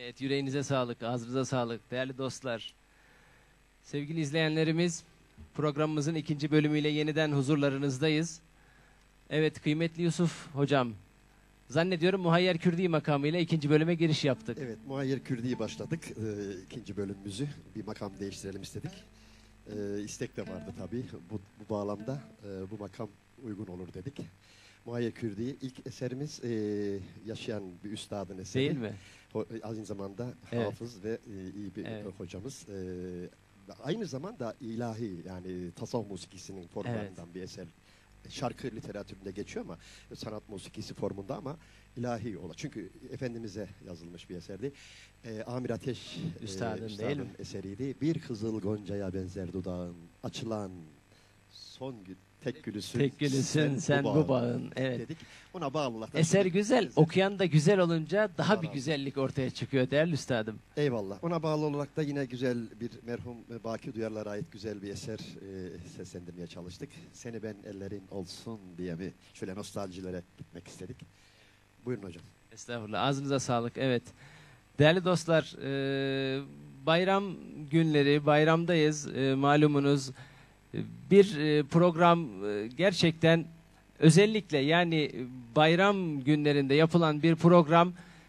Evet, yüreğinize sağlık, ağzınıza sağlık değerli dostlar. Sevgili izleyenlerimiz, programımızın ikinci bölümüyle yeniden huzurlarınızdayız. Evet, kıymetli Yusuf hocam, zannediyorum Muhayyer Kürdi makamıyla ikinci bölüme giriş yaptık. Evet, Muhayyer Kürdi'yi başladık. Ee, ikinci bölümümüzü bir makam değiştirelim istedik. Ee, istek de vardı tabii bu, bu bağlamda. Ee, bu makam uygun olur dedik. Muhayyer Kürdi ilk eserimiz e, yaşayan bir üstadın eseri. Değil mi? Ho, aynı zamanda Evet. hafız ve e, iyi bir Evet. hocamız. Ee, aynı zamanda ilahi yani tasavvuf musikisinin formlarından bir eser. Şarkı literatüründe geçiyor ama sanat musikisi formunda ama ilahi olan. Çünkü Efendimiz'e yazılmış bir eserdi. Ee, Amir Ateş e, Üstadın üstadın değil mi? eseriydi. Bir kızıl goncaya benzer dudağın, açılan son gül, tek gülüsün, Tek gülüsün sen bu bağın. Evet. dedik. Ona bağlı olarak da Eser şimdi- güzel, okuyan da güzel olunca daha Allah bir razı güzellik ortaya çıkıyor değerli üstadım. Eyvallah. Ona bağlı olarak da yine güzel bir merhum e, Baki Duyarlar'a ait güzel bir eser e, seslendirmeye çalıştık. Seni ben ellerin olsun diye bir şöyle nostaljilere gitmek istedik. Buyurun hocam. Estağfurullah. Ağzınıza sağlık. Evet. Değerli dostlar, e, bayram günleri, bayramdayız e, malumunuz. E, Bir e, program e, gerçekten özellikle yani e, bayram günlerinde yapılan bir program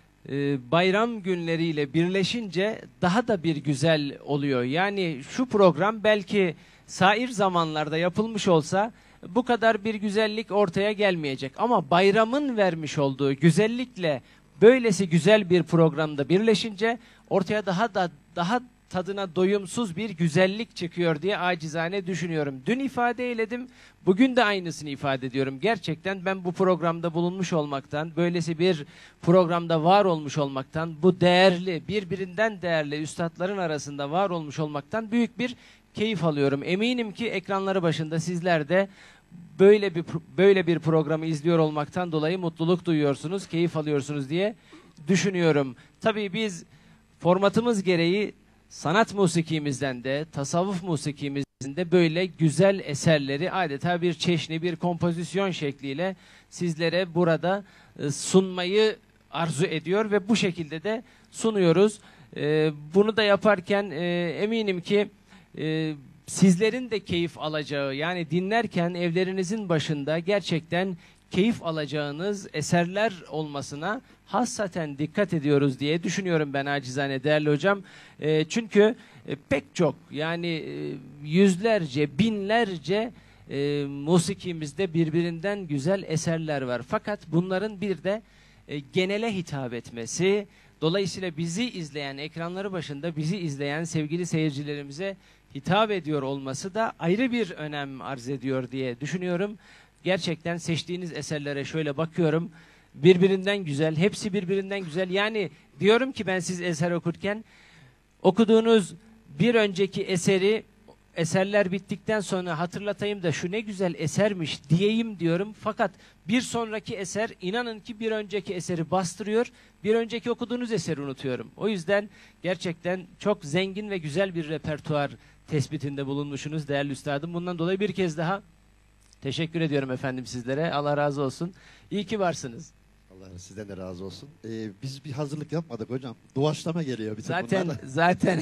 e, bayram günleriyle birleşince daha da bir güzel oluyor. Yani şu program belki sair zamanlarda yapılmış olsa bu kadar bir güzellik ortaya gelmeyecek. Ama bayramın vermiş olduğu güzellikle böylesi güzel bir programda birleşince ortaya daha da daha tadına doyumsuz bir güzellik çıkıyor diye acizane düşünüyorum. Dün ifade eyledim, bugün de aynısını ifade ediyorum. Gerçekten ben bu programda bulunmuş olmaktan, böylesi bir programda var olmuş olmaktan, bu değerli, birbirinden değerli üstadların arasında var olmuş olmaktan büyük bir keyif alıyorum. Eminim ki ekranları başında sizler de böyle bir böyle bir programı izliyor olmaktan dolayı mutluluk duyuyorsunuz, keyif alıyorsunuz diye düşünüyorum. Tabii biz formatımız gereği sanat musikimizden de, tasavvuf musikimizden de böyle güzel eserleri adeta bir çeşni, bir kompozisyon şekliyle sizlere burada e, sunmayı arzu ediyor ve bu şekilde de sunuyoruz. E, bunu da yaparken e, eminim ki e, sizlerin de keyif alacağı, yani dinlerken evlerinizin başında gerçekten keyif alacağınız eserler olmasına hassaten dikkat ediyoruz diye düşünüyorum ben acizane değerli hocam. E, çünkü e, pek çok yani e, yüzlerce, binlerce e, musikimizde birbirinden güzel eserler var. Fakat bunların bir de e, genele hitap etmesi, dolayısıyla bizi izleyen, ekranları başında bizi izleyen sevgili seyircilerimize hitap ediyor olması da ayrı bir önem arz ediyor diye düşünüyorum. Gerçekten seçtiğiniz eserlere şöyle bakıyorum. Birbirinden güzel, hepsi birbirinden güzel. Yani diyorum ki ben siz eser okurken okuduğunuz bir önceki eseri eserler bittikten sonra hatırlatayım da şu ne güzel esermiş diyeyim diyorum. Fakat bir sonraki eser inanın ki bir önceki eseri bastırıyor. Bir önceki okuduğunuz eseri unutuyorum. O yüzden gerçekten çok zengin ve güzel bir repertuar tespitinde bulunmuşsunuz değerli üstadım. Bundan dolayı bir kez daha teşekkür ediyorum efendim sizlere. Allah razı olsun. İyi ki varsınız. Allah sizden de razı olsun. Ee, biz bir hazırlık yapmadık hocam. Doğaçlama geliyor bize Zaten bunlar. zaten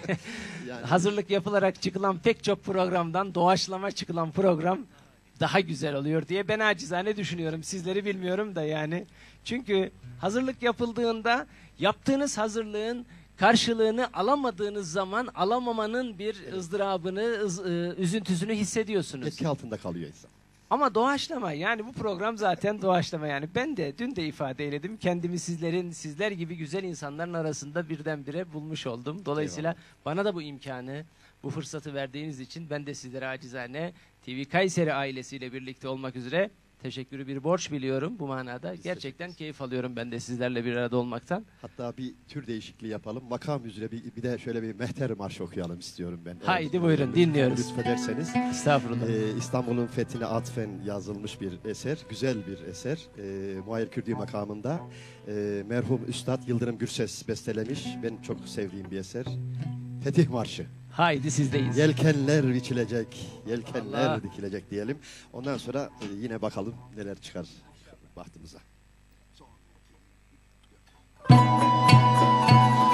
Yani- hazırlık yapılarak çıkılan pek çok programdan doğaçlama çıkılan program daha güzel oluyor diye ben acizane düşünüyorum. Sizleri bilmiyorum da yani. Çünkü hazırlık yapıldığında yaptığınız hazırlığın karşılığını alamadığınız zaman alamamanın bir ızdırabını, ız- ı, üzüntüsünü hissediyorsunuz. Etki altında kalıyor insan. Ama doğaçlama yani bu program zaten doğaçlama yani. Ben de dün de ifade eyledim. Kendimi sizlerin, sizler gibi güzel insanların arasında birdenbire bulmuş oldum. Dolayısıyla Eyvallah. bana da bu imkanı, bu fırsatı verdiğiniz için ben de sizlere acizane T V Kayseri ailesiyle birlikte olmak üzere teşekkürü bir borç biliyorum bu manada. Biz Gerçekten keyif alıyorum ben de sizlerle bir arada olmaktan. Hatta bir tür değişikliği yapalım. Makam üzere bir, bir de şöyle bir mehter marşı okuyalım istiyorum ben. Haydi Eğer, buyurun, e, dinliyoruz. Lütfederseniz. Estağfurullah. Ee, İstanbul'un fethine atfen yazılmış bir eser. Güzel bir eser. Ee, Muhayyer Kürdi makamında. Ee, merhum Üstad Yıldırım Gürses bestelemiş. Ben çok sevdiğim bir eser. Fetih Marşı. Haydi sizdeyiz. Yelkenler biçilecek, yelkenler Allah. dikilecek diyelim. Ondan sonra e, yine bakalım neler çıkar bahtımıza.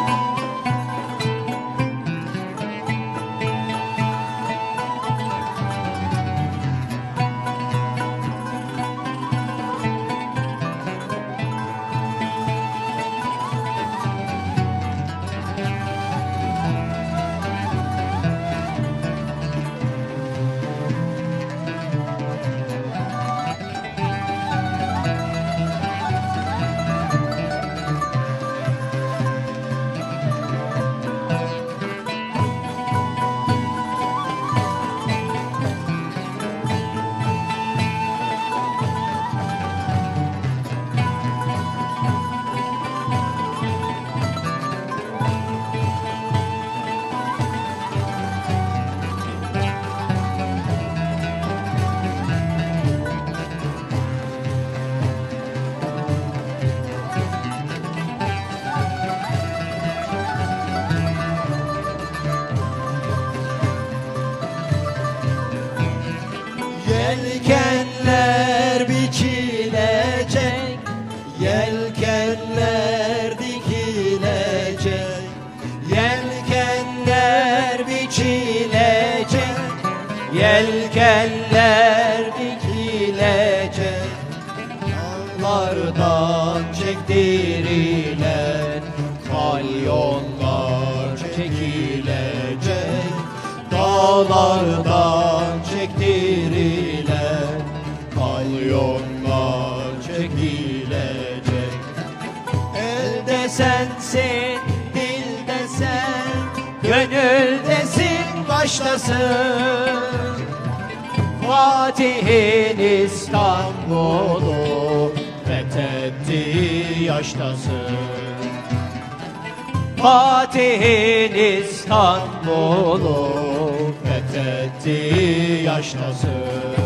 Dağlardan çektirilen kalyonlar çekilecek. Dağlardan çektirilen kalyonlar çekilecek. Elde sensin, dilde sen, gönüldesin, baştasın. Fatih'in İstanbul'u fethetti, yaştasın. Fatih'in İstanbul'u fethetti, yaştasın.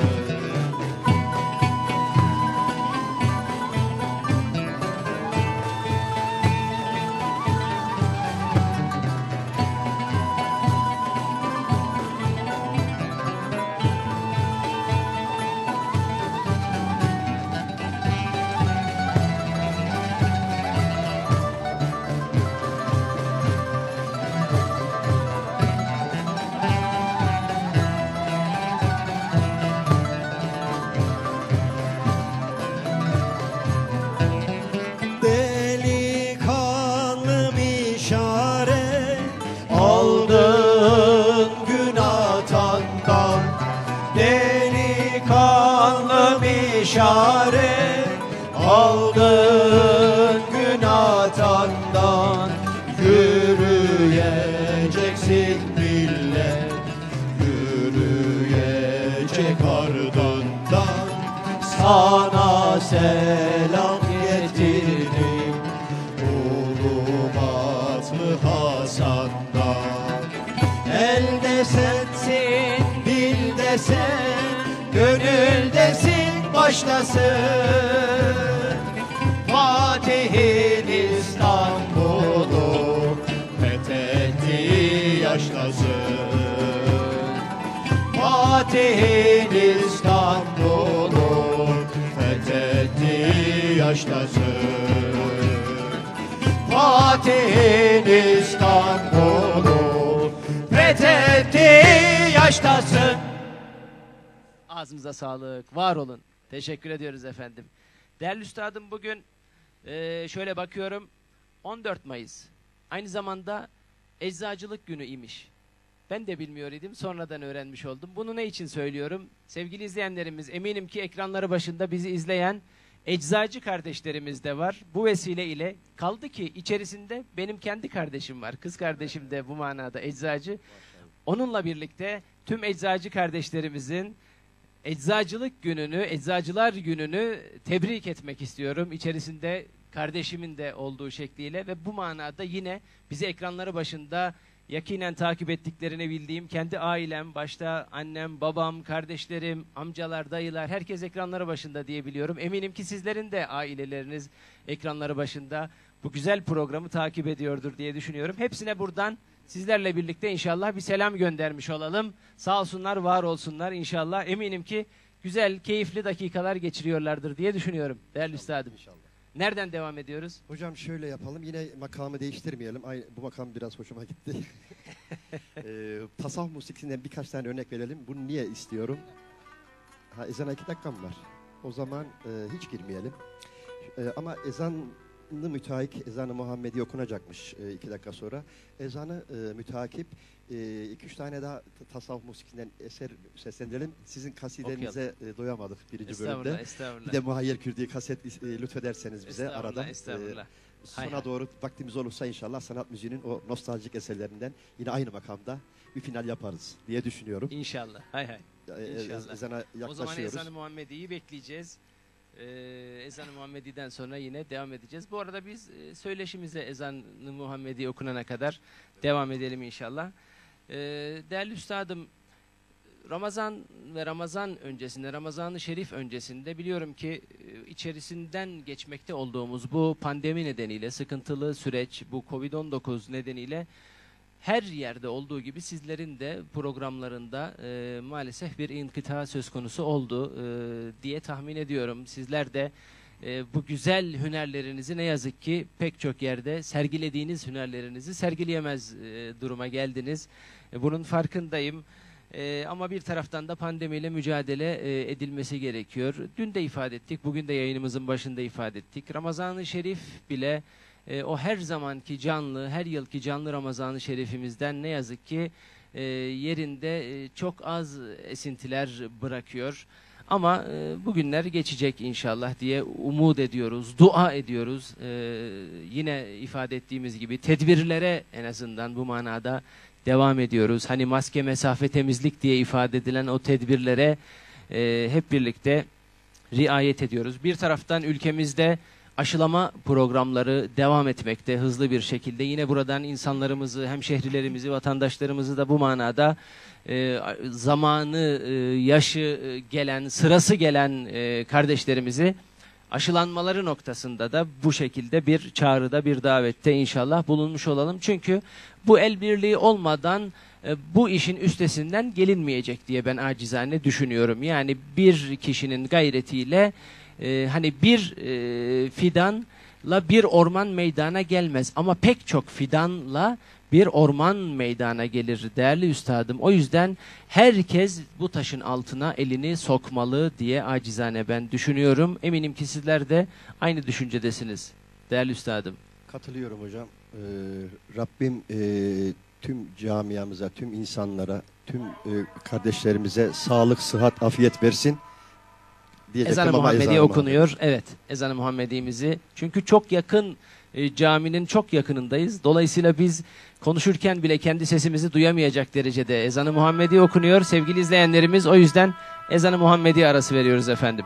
Delikanlı bişare aldın gün atandan. Delikanlı bişare aldın gün atandan. Yürüyeceksin millet, yürüyecek ardından. Sana selam getirdim Ulubatlı Hasan'dan. Elde sensin, dilde sen, gönüldesin, baştasın. Fatih'in İstanbul'u fethetti, yaştasın. Fatih'in İstanbul'u fethetti, yaştasın. Fatih'in İstanbul'u fethetti, yaştasın. Ağzınıza sağlık. Var olun. Teşekkür ediyoruz efendim. Değerli üstadım, bugün e, şöyle bakıyorum, on dört Mayıs. Aynı zamanda Eczacılık Günü imiş. Ben de bilmiyor idim. Sonradan öğrenmiş oldum. Bunu ne için söylüyorum? Sevgili izleyenlerimiz, eminim ki ekranları başında bizi izleyen eczacı kardeşlerimiz de var. Bu vesile ile kaldı ki içerisinde benim kendi kardeşim var. Kız kardeşim de bu manada eczacı. Onunla birlikte tüm eczacı kardeşlerimizin Eczacılık Günü'nü, Eczacılar Günü'nü tebrik etmek istiyorum. İçerisinde kardeşimin de olduğu şekliyle ve bu manada yine bizi ekranları başında yakinen takip ettiklerini bildiğim kendi ailem, başta annem, babam, kardeşlerim, amcalar, dayılar, herkes ekranları başında diye biliyorum. Eminim ki sizlerin de aileleriniz ekranları başında bu güzel programı takip ediyordur diye düşünüyorum. Hepsine buradan sizlerle birlikte inşallah bir selam göndermiş olalım. Sağ olsunlar, var olsunlar inşallah. Eminim ki güzel, keyifli dakikalar geçiriyorlardır diye düşünüyorum değerli üstadım. İnşallah. Nereden devam ediyoruz? Hocam şöyle yapalım, yine makamı değiştirmeyelim. Aynı, bu makam biraz hoşuma gitti. ee, tasavvuf musikisinden birkaç tane örnek verelim. Bunu niye istiyorum? Ha, ezana iki dakikam var. O zaman e, hiç girmeyelim. E, ama ezanı müteakip, ezanı Muhammedi okunacakmış e, iki dakika sonra. Ezanı e, müteakip e, iki üç tane daha tasavvuf musikisinden eser seslendirelim. Sizin kasidenize e, doyamadık birinci Estağfurullah, bölümde. estağfurullah. Bir de Muhayyer Kürdi kaset e, lütfederseniz bize Estağfurullah, aradan. estağfurullah. E, sona hay. doğru vaktimiz olursa inşallah sanat müziğinin o nostaljik eserlerinden yine aynı makamda bir final yaparız diye düşünüyorum. İnşallah. Hay hay. E, İnşallah. Ezana yaklaşıyoruz. O zaman ezan-ı Muhammedi'yi bekleyeceğiz. Ee, ezan-ı Muhammedi'den sonra yine devam edeceğiz. Bu arada biz e, söyleşimize ezan-ı Muhammedi okunana kadar devam edelim inşallah. Ee, değerli üstadım, Ramazan ve Ramazan öncesinde, Ramazan-ı Şerif öncesinde biliyorum ki e, içerisinden geçmekte olduğumuz bu pandemi nedeniyle, sıkıntılı süreç, bu kovid on dokuz nedeniyle her yerde olduğu gibi sizlerin de programlarında e, maalesef bir inkıta söz konusu oldu e, diye tahmin ediyorum. Sizler de e, bu güzel hünerlerinizi ne yazık ki pek çok yerde sergilediğiniz hünerlerinizi sergileyemez e, duruma geldiniz. E, bunun farkındayım. Ee, ama bir taraftan da pandemiyle mücadele e, edilmesi gerekiyor. Dün de ifade ettik, bugün de yayınımızın başında ifade ettik. Ramazan-ı Şerif bile e, o her zamanki canlı, her yılki canlı Ramazan-ı Şerifimizden ne yazık ki e, yerinde e, çok az esintiler bırakıyor. Ama e, bugünler geçecek inşallah diye umut ediyoruz, dua ediyoruz. E, yine ifade ettiğimiz gibi tedbirlere en azından bu manada devam ediyoruz. Hani maske, mesafe, temizlik diye ifade edilen o tedbirlere e, hep birlikte riayet ediyoruz. Bir taraftan ülkemizde aşılama programları devam etmekte hızlı bir şekilde. Yine buradan insanlarımızı, hemşehrilerimizi, vatandaşlarımızı da bu manada e, zamanı, e, yaşı e, gelen, sırası gelen e, kardeşlerimizi aşılanmaları noktasında da bu şekilde bir çağrıda, bir davette inşallah bulunmuş olalım. Çünkü bu el birliği olmadan e, bu işin üstesinden gelinmeyecek diye ben acizane düşünüyorum. Yani bir kişinin gayretiyle e, hani bir e, fidanla bir orman meydana gelmez. Ama pek çok fidanla bir orman meydana gelir değerli üstadım. O yüzden herkes bu taşın altına elini sokmalı diye acizane ben düşünüyorum. Eminim ki sizler de aynı düşüncedesiniz değerli üstadım. Katılıyorum hocam. Ee, Rabbim e, tüm camiamıza, tüm insanlara, tüm e, kardeşlerimize sağlık, sıhhat, afiyet versin. Ezan-ı Muhammedi okunuyor. Muhammedi. Evet, Ezan-ı Muhammedi'mizi. Çünkü çok yakın, e, caminin çok yakınındayız. Dolayısıyla biz konuşurken bile kendi sesimizi duyamayacak derecede Ezan-ı Muhammedi okunuyor. Sevgili izleyenlerimiz, o yüzden Ezan-ı Muhammedi arası veriyoruz efendim.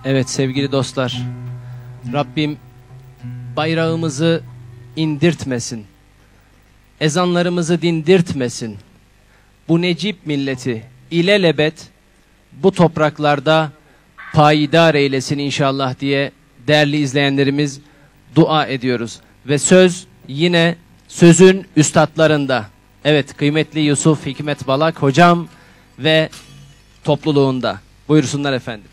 Evet sevgili dostlar, Rabbim bayrağımızı indirtmesin, ezanlarımızı dindirtmesin. Bu Necip milleti ilelebet bu topraklarda payidar eylesin inşallah diye değerli izleyenlerimiz dua ediyoruz. Ve söz yine sözün üstadlarında. Evet, kıymetli Yusuf Hikmet Balak hocam ve topluluğunda. Buyursunlar efendim.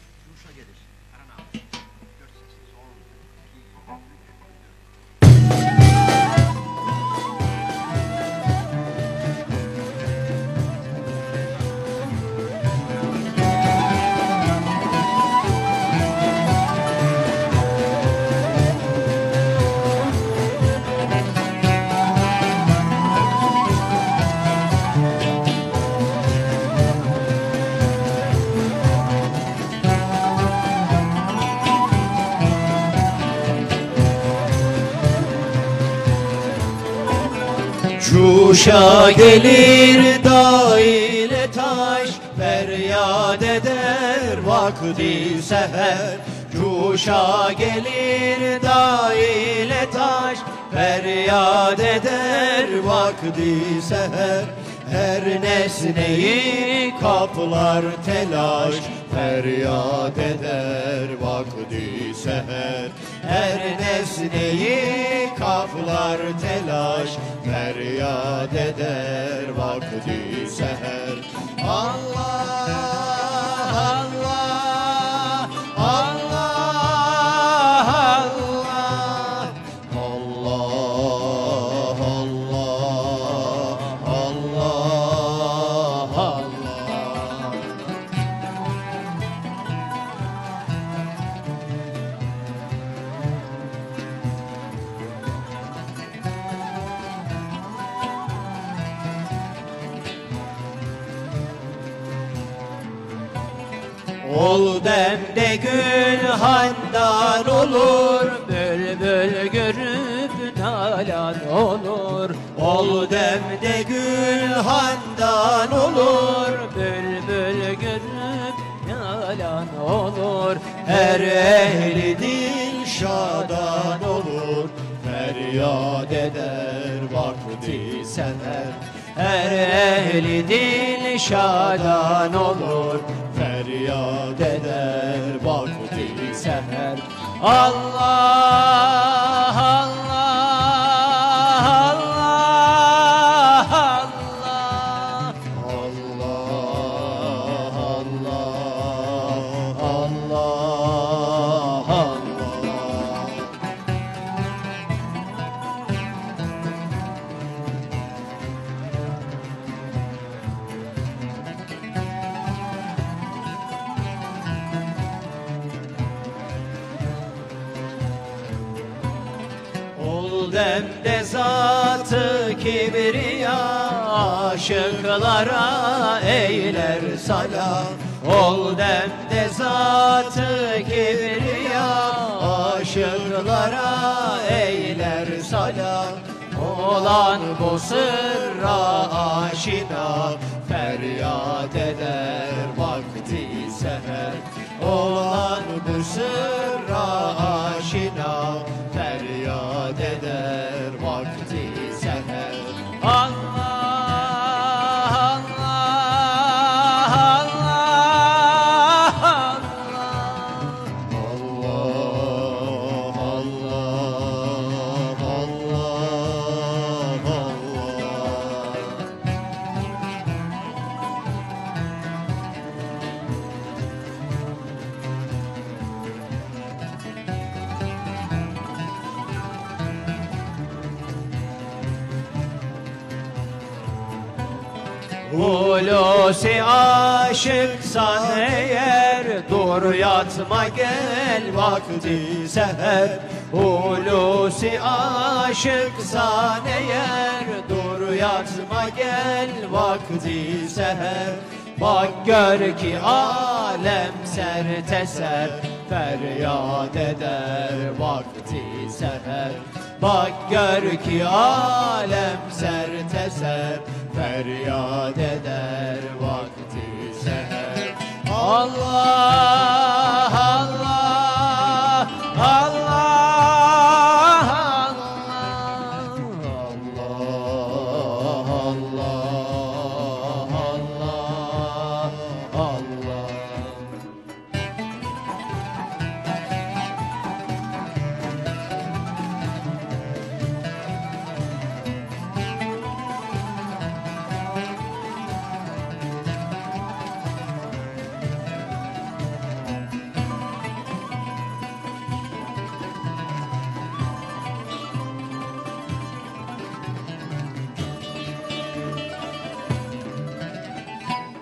Cuşa gelir dağ ile taş, feryat eder vakti seher. Cuşa gelir dağ ile taş, feryat eder vakti seher. Her nesneyi kaplar telaş, feryat eder vakti seher. Her nesneyi kaplar telaş, feryat eder vakti seher. Allah, Allah, Allah, Allah, Allah, Allah, Allah, Allah. Ol demde gül handan olur, bülbül görüp nalan olur. Ol demde gül handan olur, bülbül görüp nalan olur. Her ehli dil şadan olur, feryat eder vakti seher. Her ehli dil şadan olur, feryat eder vakti seher. Allah, Allah, Allah, Allah, Allah, Allah, Allah. Ol demde zatı kibriya, aşıklara eyler salam. Ol demde zatı kibriya, aşıklara eyler salam. Olan bu sırra aşina, feryat eder vakti seher. Olan bu sırra aşina, feryat eder vakti seher. Allah, Allah, Allah, Allah, Allah, Allah, Allah. Hulusi aşıksan eğer, dur yatma gel vakti seher. Hulusi aşıksan eğer, dur yatma gel vakti seher. Bak gör ki alem serteser, feryat eder vakti seher. Bak gör ki alem serteser, feryat eder vakti seher. Allah, Allah,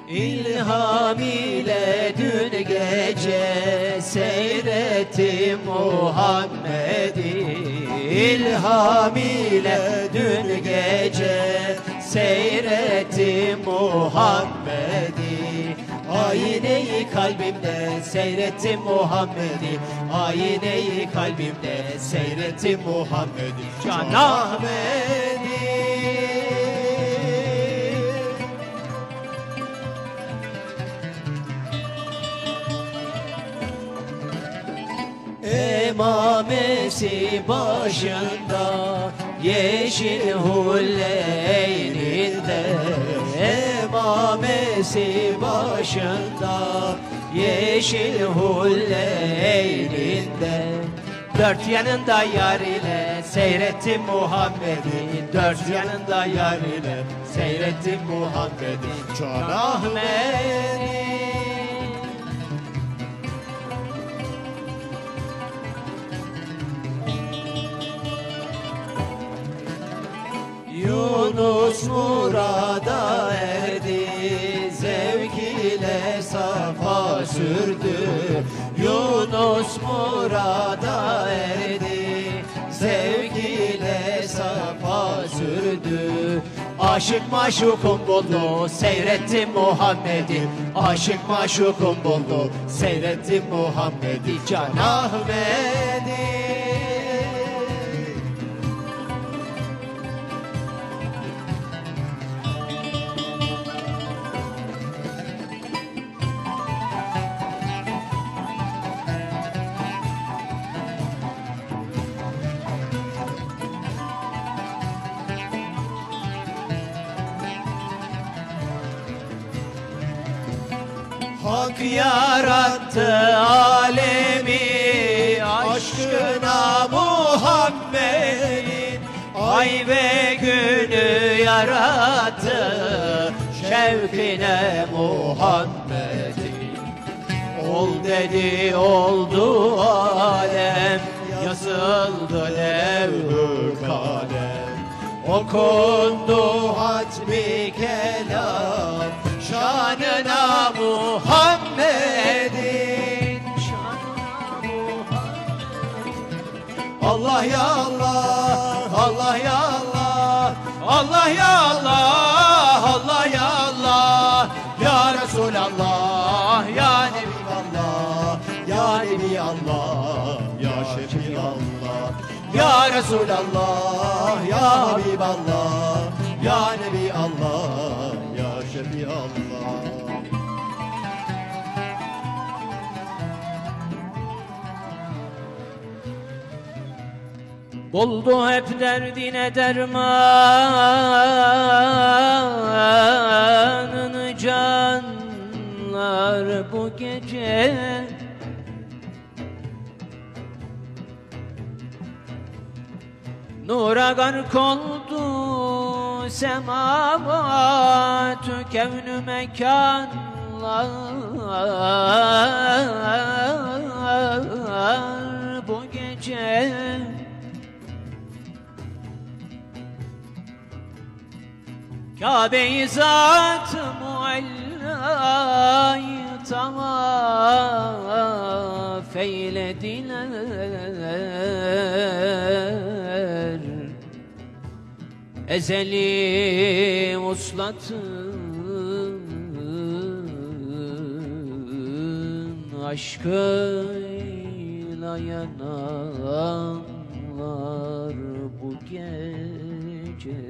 İlham ile dün gece seyrettim Muhammed'i. İlham ile dün gece seyrettim Muhammed'i. Ayneyi kalbimde seyrettim Muhammed'i. Ayneyi kalbimde seyrettim Muhammed'i. Can Ahmet'i. Emamesi başında yeşil hulleyninde. Emamesi başında yeşil hulleyninde. Dört yanında yar ile seyrettim Muhammed'i. Dört yanında yar ile seyrettim Muhammed'i. Can Ahmet'i. Yunus murada erdi, zevk ile safa sürdü. Yunus murada erdi, zevk ile safa sürdü. Aşık maşukum buldu, seyrettim Muhammed'i. Aşık maşukum buldu, seyrettim Muhammed'i. Can Ahmet'i. Hak yarattı alemi aşkına Muhammed'in. Ay ve günü yarattı şevkine Muhammed'in. Ol dedi oldu alem, yazıldı levh-ü kalem. Okundu hatmi kelam şanına Muhammed'in. Şanına Muhammed'in. Allah ya Allah, Allah ya Allah, Allah ya Allah, Allah ya Allah. Ya Resulallah, ya Nebiallah, ya Nebiallah, ya Şefiallah. Ya Resulallah, ya Habiballah, ya Nebiallah, ya Şefiallah. Buldu hep derdine dermanını canlar bu gece. Nura gark oldu semavat-ı kevn-ü mekanlar bu gece. Kabe-i Zat-ı Mualla'yı tavaf eylediler. Ezeli vuslatın aşkıyla yananlar bu gece.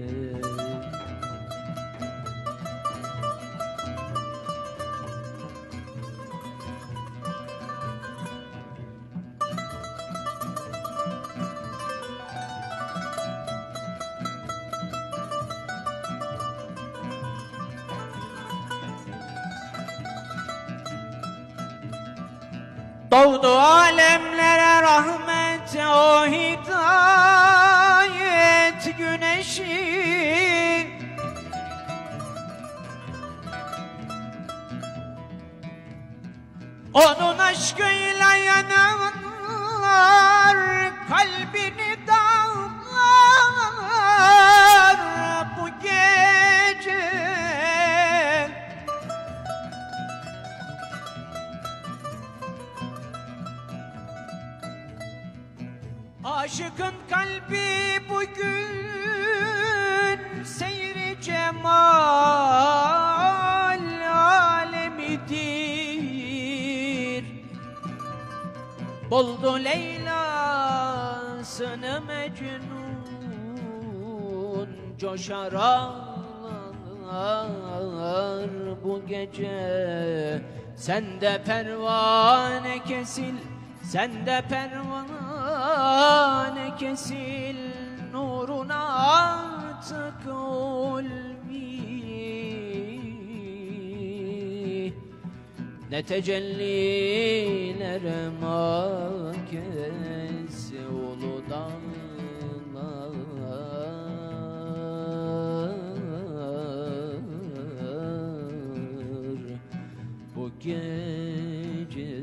Doğdu alemlere rahmet o hidayet güneşi. Onun aşkıyla yananlar kalbini dağlar bu gece. Aşıkın kalbi bugün seyri cemal alemidir. Buldu Leyla'sını Mecnun, coşar ağlar bu gece. Sen de pervane kesil, sen de pervane kesil, nuruna artık ulvi. Ne tecellilere makes ulu dağlar bu gece.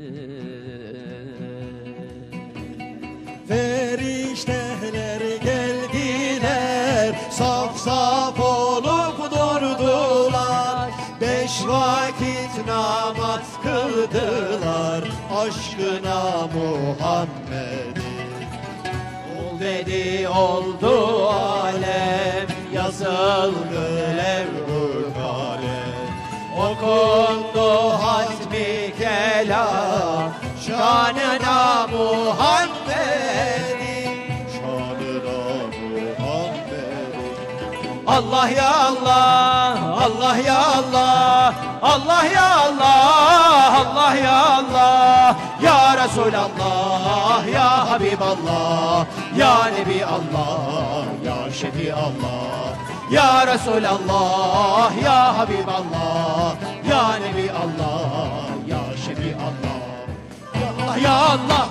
Ferişteler geldiler, saf saf olup durdular. Beş vakit namaz kıldılar, aşkına Muhammed'i. Ol dedi oldu alem, yazıldı levh-ü kalem. Okundu hatmi kelam, şanına Muhammed'in, şanına Muhammed'in. Allah ya Allah, Allah ya Allah, Allah ya Allah, Allah ya Allah. Ya Resulallah, ya Habiballah, ya Nebi Allah, ya Şefi Allah. Ya Resulallah, ya Habiballah, ya Nebi Allah, ya Şefi Allah. Ya Allah, ya Allah.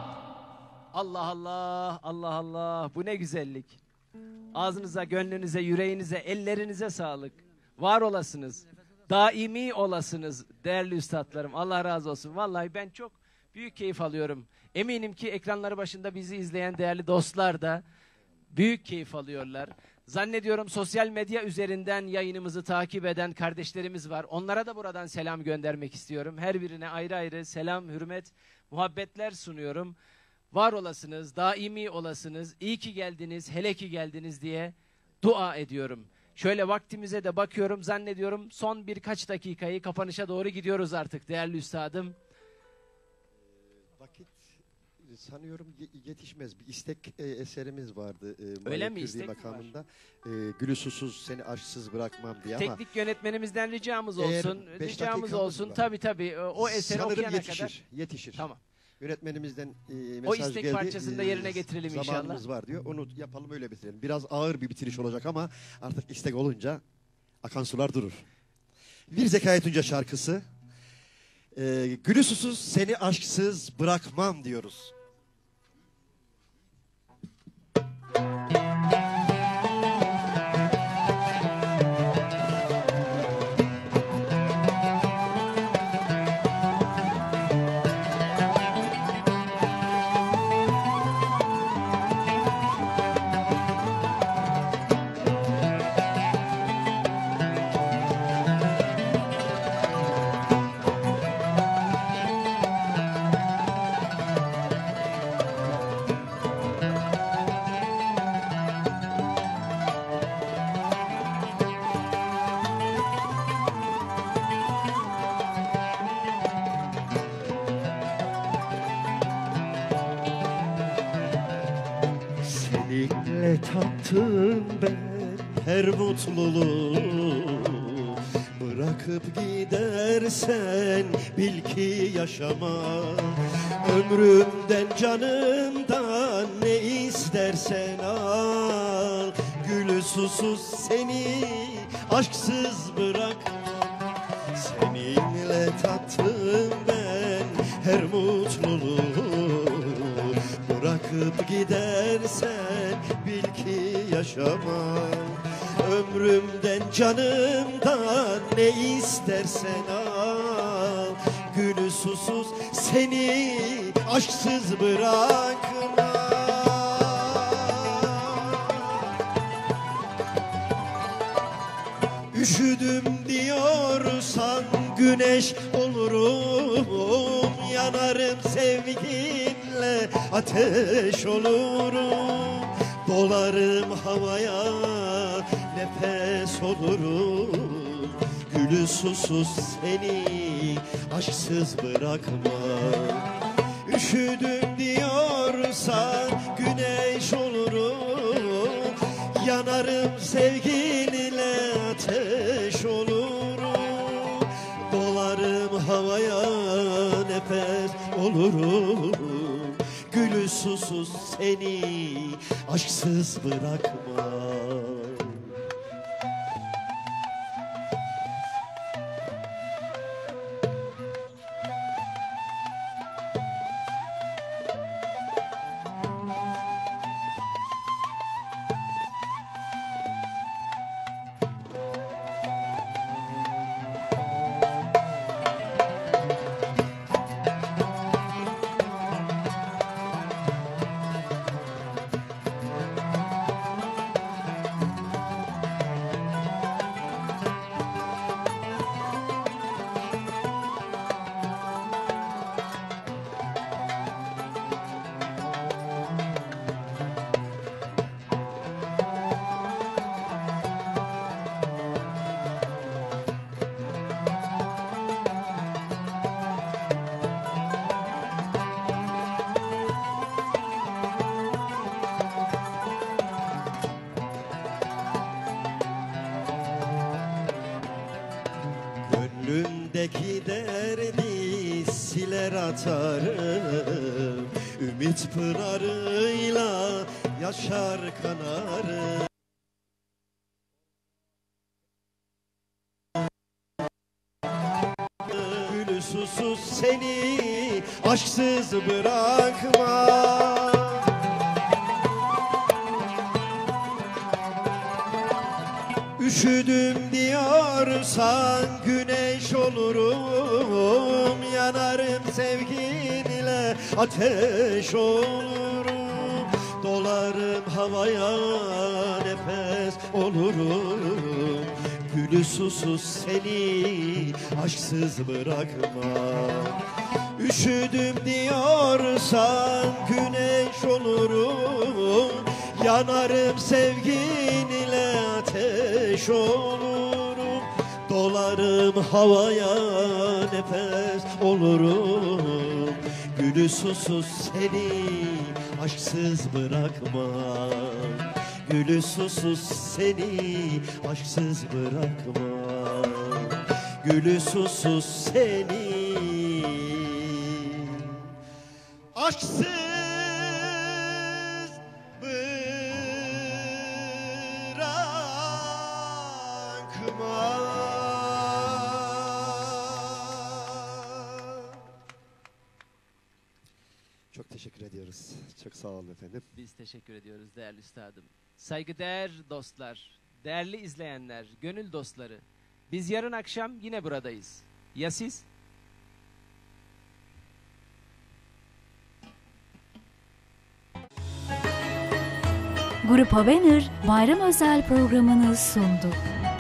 Allah Allah, Allah Allah. Bu ne güzellik. Ağzınıza, gönlünüze, yüreğinize, ellerinize sağlık. Var olasınız. Daimi olasınız değerli üstadlarım. Allah razı olsun. Vallahi ben çok büyük keyif alıyorum. Eminim ki ekranları başında bizi izleyen değerli dostlar da büyük keyif alıyorlar. Zannediyorum sosyal medya üzerinden yayınımızı takip eden kardeşlerimiz var. Onlara da buradan selam göndermek istiyorum. Her birine ayrı ayrı selam, hürmet, muhabbetler sunuyorum. Var olasınız, daimi olasınız, iyi ki geldiniz, hele ki geldiniz diye dua ediyorum. Şöyle vaktimize de bakıyorum, zannediyorum son birkaç dakikayı kapanışa doğru gidiyoruz artık değerli üstadım. Vakit sanıyorum yetişmez. Bir istek e, eserimiz vardı. E, Öyle mi, Kürdi istek mi makamında. E, Gülü susuz seni aşksız bırakmam diye ama. Teknik yönetmenimizden ricamız Eğer olsun. beş Ricamız dakikamız olsun. var. Tabii tabii. O eseri sanırım okuyana yetişir, kadar. Yetişir. Tamam. Yönetmenimizden e, mesaj O istek geldi. parçasını da yerine getirelim inşallah. Zamanımız var diyor. Onu yapalım, öyle bitirelim. Biraz ağır bir bitiriş olacak ama artık istek olunca akan sular durur. Bir Zekai Tunca şarkısı. E, Gülü susuz seni aşksız bırakmam diyoruz. Seninle tattım ben her mutluluğu. Bırakıp gidersen bil ki yaşamam. Ömrümden canımdan ne istersen al. Gülü susuz seni aşksız bırakmam. Seninle tattım ben her mutluluğu. Bırakıp gidersen bil ki yaşamam. Ömrümden canımdan ne istersen al. Gülü susuz seni aşksız bırakmam. Üşüdüm diyorsan güneş olurum. Yanarım sevginle ateş olurum. Dolarım havaya nefes olurum. Gülü susuz seni aşksız bırakmam. Üşüdüm diyorsan güneş olurum. Yanarım sevginle ateş olurum. Dolarım havaya nefes olurum. Gülü susuz seni aşksız bırakmam. Gönlümdeki derdi siler atarım. Ümit pınarıyla yaşar kanarım. Gülü susuz seni aşksız bırakma. Üşüdüm diyorsan güneş olurum. Yanarım sevginle ateş olurum. Dolarım havaya nefes olurum. Gülü susuz seni aşksız bırakmam. Üşüdüm diyorsan güneş olurum. Yanarım sevginle ateş olurum. Dolarım havaya nefes olurum. Gülü susuz seni aşksız bırakmam. Gülü susuz seni aşksız bırakmam. Gülü susuz seni aşksız Çok teşekkür ediyoruz. Çok sağ olun efendim. Biz teşekkür ediyoruz değerli üstadım. Saygıdeğer dostlar, değerli izleyenler, gönül dostları. Biz yarın akşam yine buradayız. Ya siz? Grup Havener bayram özel programını sundu.